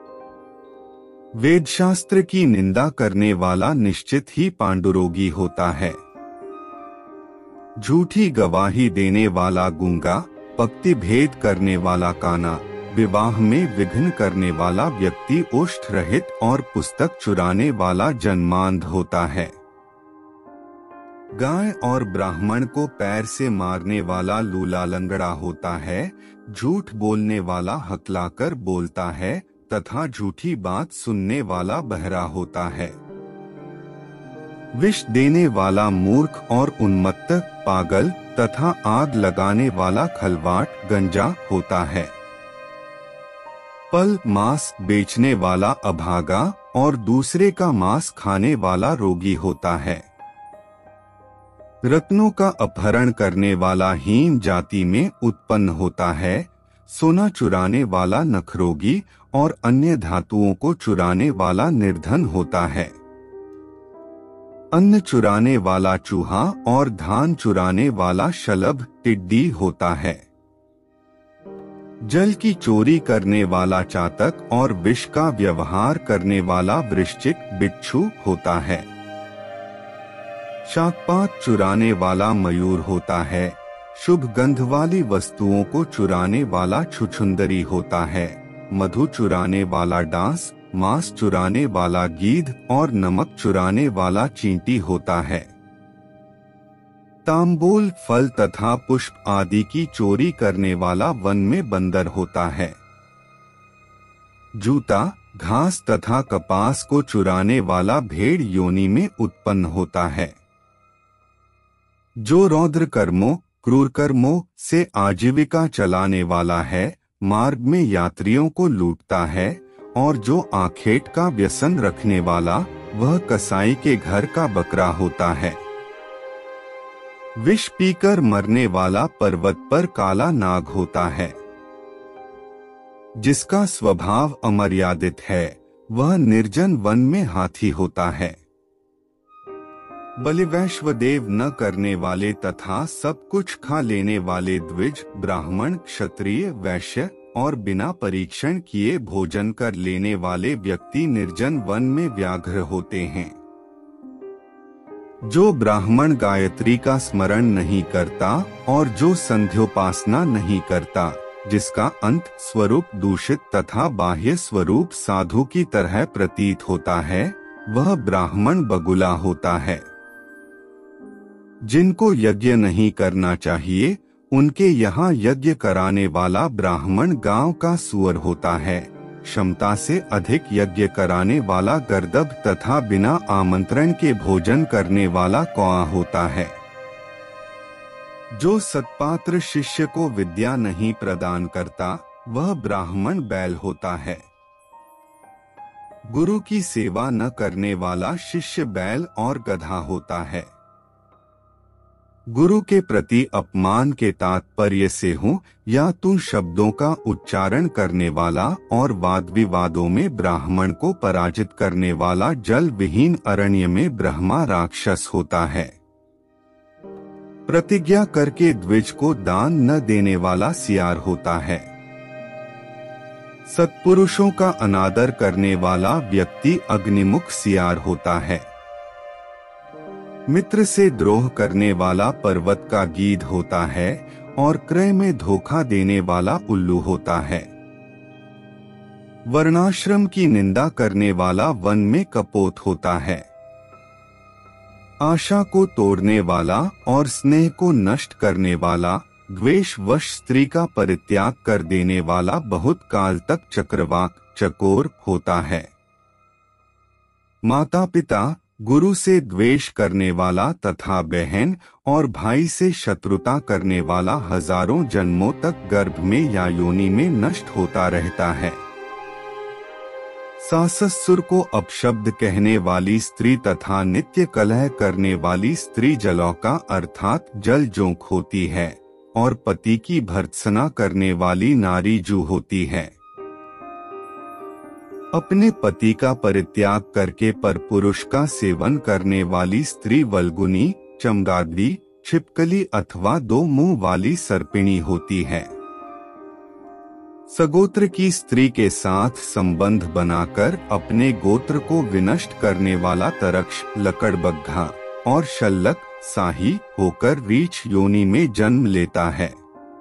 वेद शास्त्र की निंदा करने वाला निश्चित ही पांडुरोगी होता है। झूठी गवाही देने वाला गूंगा, पक्ति भेद करने वाला काना, विवाह में विघ्न करने वाला व्यक्ति ओष्ठ रहित और पुस्तक चुराने वाला जन्मांध होता है। गाय और ब्राह्मण को पैर से मारने वाला लूला लंगड़ा होता है। झूठ बोलने वाला हकलाकर बोलता है तथा झूठी बात सुनने वाला बहरा होता है। विष देने वाला मूर्ख और उन्मत्त, पागल तथा आग लगाने वाला खलवाट गंजा होता है। पल मांस बेचने वाला अभागा और दूसरे का मांस खाने वाला रोगी होता है। रत्नों का अपहरण करने वाला हीन जाति में उत्पन्न होता है। सोना चुराने वाला नखरोगी और अन्य धातुओं को चुराने वाला निर्धन होता है। अन्न चुराने वाला चूहा और धान चुराने वाला शलभ टिड्डी होता है। जल की चोरी करने वाला चातक और विष का व्यवहार करने वाला वृश्चिक बिच्छू होता है। शाकपात चुराने वाला मयूर होता है। शुभ गंध वाली वस्तुओं को चुराने वाला छुछुंदरी होता है। मधु चुराने वाला डांस, मांस चुराने वाला गीध और नमक चुराने वाला चींटी होता है। तांबूल, फल तथा पुष्प आदि की चोरी करने वाला वन में बंदर होता है। जूता, घास तथा कपास को चुराने वाला भेड़ योनि में उत्पन्न होता है। जो रौद्र कर्मों, क्रूर कर्मों से आजीविका चलाने वाला है, मार्ग में यात्रियों को लूटता है, और जो आखेट का व्यसन रखने वाला, वह कसाई के घर का बकरा होता है। विष पीकर मरने वाला पर्वत पर काला नाग होता है। जिसका स्वभाव अमर्यादित है, वह निर्जन वन में हाथी होता है। बलिवैश्वदेव न करने वाले तथा सब कुछ खा लेने वाले द्विज, ब्राह्मण, क्षत्रिय, वैश्य और बिना परीक्षण किए भोजन कर लेने वाले व्यक्ति निर्जन वन में व्याघ्र होते हैं। जो ब्राह्मण गायत्री का स्मरण नहीं करता और जो संध्योपासना नहीं करता, जिसका अंत स्वरूप दूषित तथा बाह्य स्वरूप साधु की तरह प्रतीत होता है, वह ब्राह्मण बगुला होता है। जिनको यज्ञ नहीं करना चाहिए, उनके यहाँ यज्ञ कराने वाला ब्राह्मण गांव का सुअर होता है। क्षमता से अधिक यज्ञ कराने वाला गर्दभ तथा बिना आमंत्रण के भोजन करने वाला कौआ होता है। जो सत्पात्र शिष्य को विद्या नहीं प्रदान करता, वह ब्राह्मण बैल होता है। गुरु की सेवा न करने वाला शिष्य बैल और गधा होता है। गुरु के प्रति अपमान के तात्पर्य से हूँ या तू शब्दों का उच्चारण करने वाला और वाद विवादों में ब्राह्मण को पराजित करने वाला जल विहीन अरण्य में ब्रह्मा राक्षस होता है। प्रतिज्ञा करके द्विज को दान न देने वाला सियार होता है। सत्पुरुषों का अनादर करने वाला व्यक्ति अग्निमुख सियार होता है। मित्र से द्रोह करने वाला पर्वत का गीध होता है और क्रय में धोखा देने वाला उल्लू होता है। वर्णाश्रम की निंदा करने वाला वन में कपोत होता है। आशा को तोड़ने वाला और स्नेह को नष्ट करने वाला, द्वेषवश स्त्री का परित्याग कर देने वाला बहुत काल तक चक्रवाक चकोर होता है। माता पिता, गुरु से द्वेष करने वाला तथा बहन और भाई से शत्रुता करने वाला हजारों जन्मों तक गर्भ में या योनि में नष्ट होता रहता है। साससुर को अपशब्द कहने वाली स्त्री तथा नित्य कलह करने वाली स्त्री जलौका अर्थात जल जोंक होती है, और पति की भर्त्सना करने वाली नारी जू होती है। अपने पति का परित्याग करके परपुरुष का सेवन करने वाली स्त्री वल्गुनी, चमगादड़ी, छिपकली अथवा दो मुंह वाली सर्पिणी होती है। सगोत्र की स्त्री के साथ संबंध बनाकर अपने गोत्र को विनष्ट करने वाला तरक्ष, लकड़बग्घा और शल्लक साही होकर रीछ योनि में जन्म लेता है।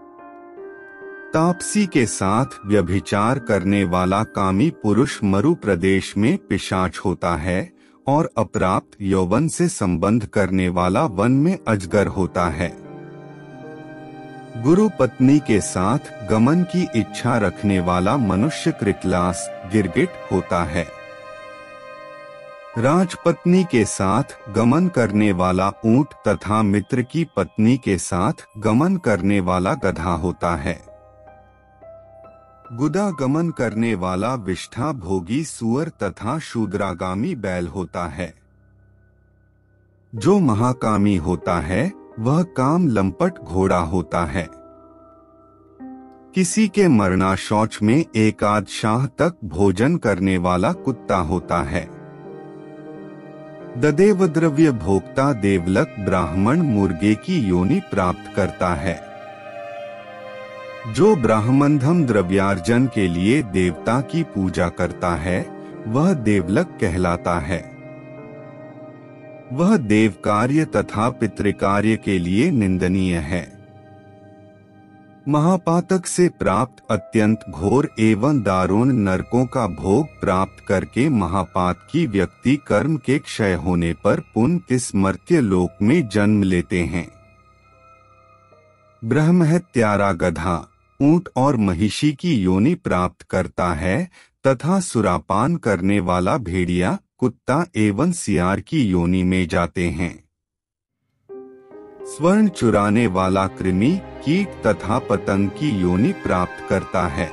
तापसी के साथ व्यभिचार करने वाला कामी पुरुष मरु प्रदेश में पिशाच होता है, और अप्राप्त यौवन से संबंध करने वाला वन में अजगर होता है। गुरु पत्नी के साथ गमन की इच्छा रखने वाला मनुष्य कृतलास गिरगिट होता है। राजपत्नी के साथ गमन करने वाला ऊंट तथा मित्र की पत्नी के साथ गमन करने वाला गधा होता है। गुदा गमन करने वाला विष्ठा भोगी सूअर तथा शूद्रागामी बैल होता है। जो महाकामी होता है, वह काम लंपट घोड़ा होता है। किसी के मरना शौच में एक आध शाह तक भोजन करने वाला कुत्ता होता है। ददेव द्रव्य भोक्ता देवलक ब्राह्मण मुर्गे की योनि प्राप्त करता है। जो ब्राह्मणधम द्रव्यार्जन के लिए देवता की पूजा करता है, वह देवलक कहलाता है। वह देव कार्य तथा पितृकार्य के लिए निंदनीय है। महापातक से प्राप्त अत्यंत घोर एवं दारुण नरकों का भोग प्राप्त करके महापात की व्यक्ति कर्म के क्षय होने पर पुनः इस मर्त्य लोक में जन्म लेते हैं। ब्रह्महत्यारा गधा, ऊंट और महिषी की योनि प्राप्त करता है तथा सुरापान करने वाला भेड़िया, कुत्ता एवं सियार की योनि में जाते हैं। स्वर्ण चुराने वाला कृमि, कीट तथा पतंग की योनि प्राप्त करता है।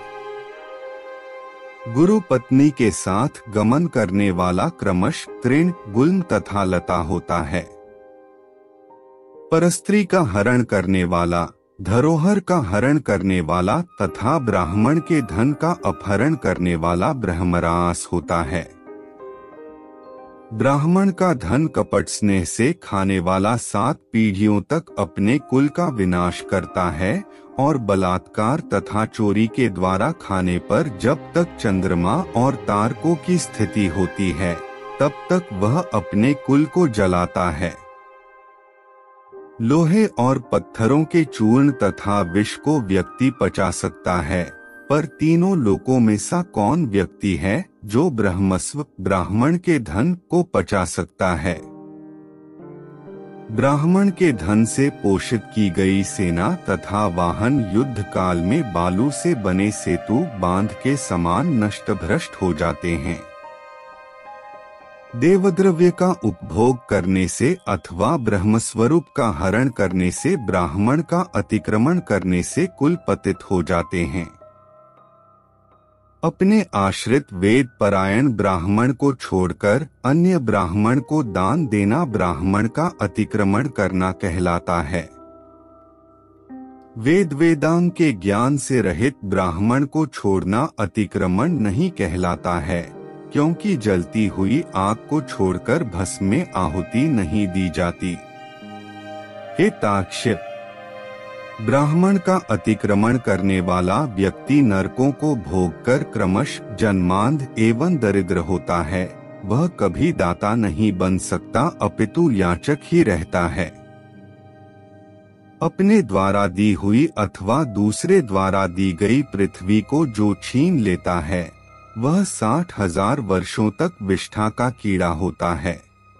गुरु पत्नी के साथ गमन करने वाला क्रमश तृण, गुल्म तथा लता होता है। परस्त्री का हरण करने वाला, धरोहर का हरण करने वाला तथा ब्राह्मण के धन का अपहरण करने वाला ब्रह्मरास होता है। ब्राह्मण का धन कपट स्नेह से खाने वाला 7 पीढ़ियों तक अपने कुल का विनाश करता है और बलात्कार तथा चोरी के द्वारा खाने पर जब तक चंद्रमा और तारकों की स्थिति होती है तब तक वह अपने कुल को जलाता है। लोहे और पत्थरों के चूर्ण तथा विष को व्यक्ति पचा सकता है, पर तीनों लोकों में सा कौन व्यक्ति है जो ब्रह्मस्व ब्राह्मण के धन को पचा सकता है। ब्राह्मण के धन से पोषित की गई सेना तथा वाहन युद्ध काल में बालू से बने सेतु बांध के समान नष्ट भ्रष्ट हो जाते हैं। देवद्रव्य का उपभोग करने से अथवा ब्रह्मस्वरूप का हरण करने से, ब्राह्मण का अतिक्रमण करने से कुल पतित हो जाते हैं। अपने आश्रित वेद परायण ब्राह्मण को छोड़कर अन्य ब्राह्मण को दान देना ब्राह्मण का अतिक्रमण करना कहलाता है। वेद वेदांग के ज्ञान से रहित ब्राह्मण को छोड़ना अतिक्रमण नहीं कहलाता है, क्योंकि जलती हुई आग को छोड़कर भस्म में आहुति नहीं दी जाती। हे ताक्ष्य, ब्राह्मण का अतिक्रमण करने वाला व्यक्ति नरकों को भोगकर क्रमश जन्मांध एवं दरिद्र होता है। वह कभी दाता नहीं बन सकता, अपितु याचक ही रहता है। अपने द्वारा दी हुई अथवा दूसरे द्वारा दी गई पृथ्वी को जो छीन लेता है वह 60,000 वर्षों तक विष्ठा का कीड़ा होता है।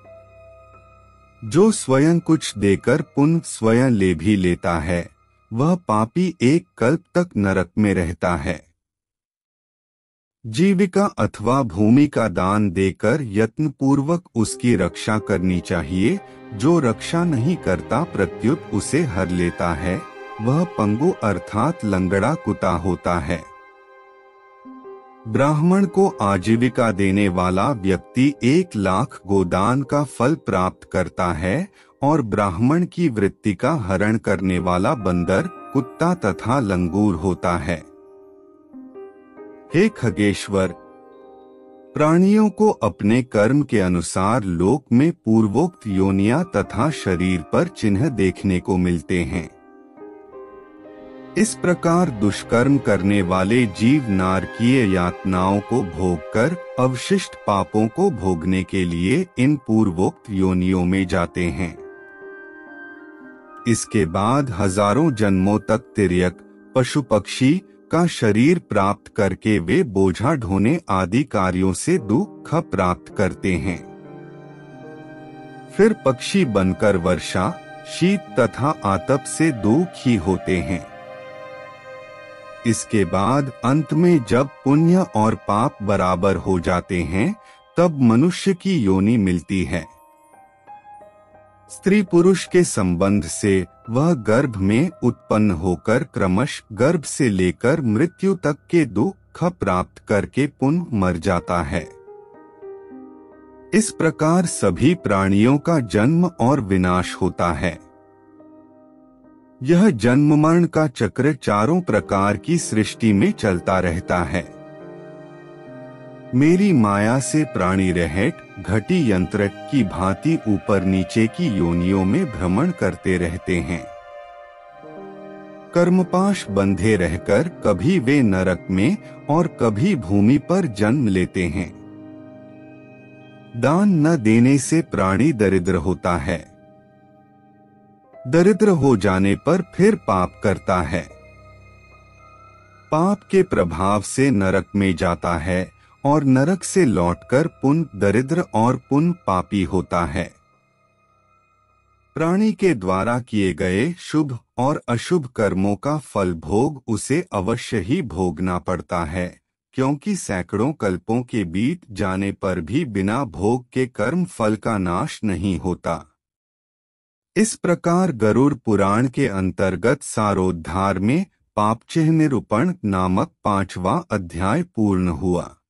जो स्वयं कुछ देकर पुण्य स्वयं ले भी लेता है वह पापी एक कल्प तक नरक में रहता है। जीविका अथवा भूमि का दान देकर यत्न पूर्वक उसकी रक्षा करनी चाहिए। जो रक्षा नहीं करता प्रत्युत उसे हर लेता है वह पंगु अर्थात लंगड़ा कुत्ता होता है। ब्राह्मण को आजीविका देने वाला व्यक्ति 1 लाख गोदान का फल प्राप्त करता है और ब्राह्मण की वृत्ति का हरण करने वाला बंदर, कुत्ता तथा लंगूर होता है। हे खगेश्वर, प्राणियों को अपने कर्म के अनुसार लोक में पूर्वोक्त योनियां तथा शरीर पर चिन्ह देखने को मिलते हैं। इस प्रकार दुष्कर्म करने वाले जीव नारकीय यातनाओं को भोगकर अवशिष्ट पापों को भोगने के लिए इन पूर्वोक्त योनियों में जाते हैं। इसके बाद हजारों जन्मों तक तिर्यक, पशु पक्षी का शरीर प्राप्त करके वे बोझा ढोने आदि कार्यों से दुख प्राप्त करते हैं। फिर पक्षी बनकर वर्षा, शीत तथा आतप से दुखी होते हैं। इसके बाद अंत में जब पुण्य और पाप बराबर हो जाते हैं तब मनुष्य की योनि मिलती है। स्त्री पुरुष के संबंध से वह गर्भ में उत्पन्न होकर क्रमश गर्भ से लेकर मृत्यु तक के दुख प्राप्त करके पुनः मर जाता है। इस प्रकार सभी प्राणियों का जन्म और विनाश होता है। यह जन्म मरण का चक्र चारों प्रकार की सृष्टि में चलता रहता है। मेरी माया से प्राणी रहट घटी यंत्र की भांति ऊपर नीचे की योनियों में भ्रमण करते रहते हैं। कर्मपाश बंधे रहकर कभी वे नरक में और कभी भूमि पर जन्म लेते हैं। दान न देने से प्राणी दरिद्र होता है। दरिद्र हो जाने पर फिर पाप करता है। पाप के प्रभाव से नरक में जाता है और नरक से लौटकर पुण्य दरिद्र और पुण्य पापी होता है। प्राणी के द्वारा किए गए शुभ और अशुभ कर्मों का फल भोग उसे अवश्य ही भोगना पड़ता है, क्योंकि सैकड़ों कल्पों के बीत जाने पर भी बिना भोग के कर्म फल का नाश नहीं होता। इस प्रकार गरुड़ पुराण के अंतर्गत सारोद्धार में पापचिह्न निरूपण नामक 5वां अध्याय पूर्ण हुआ।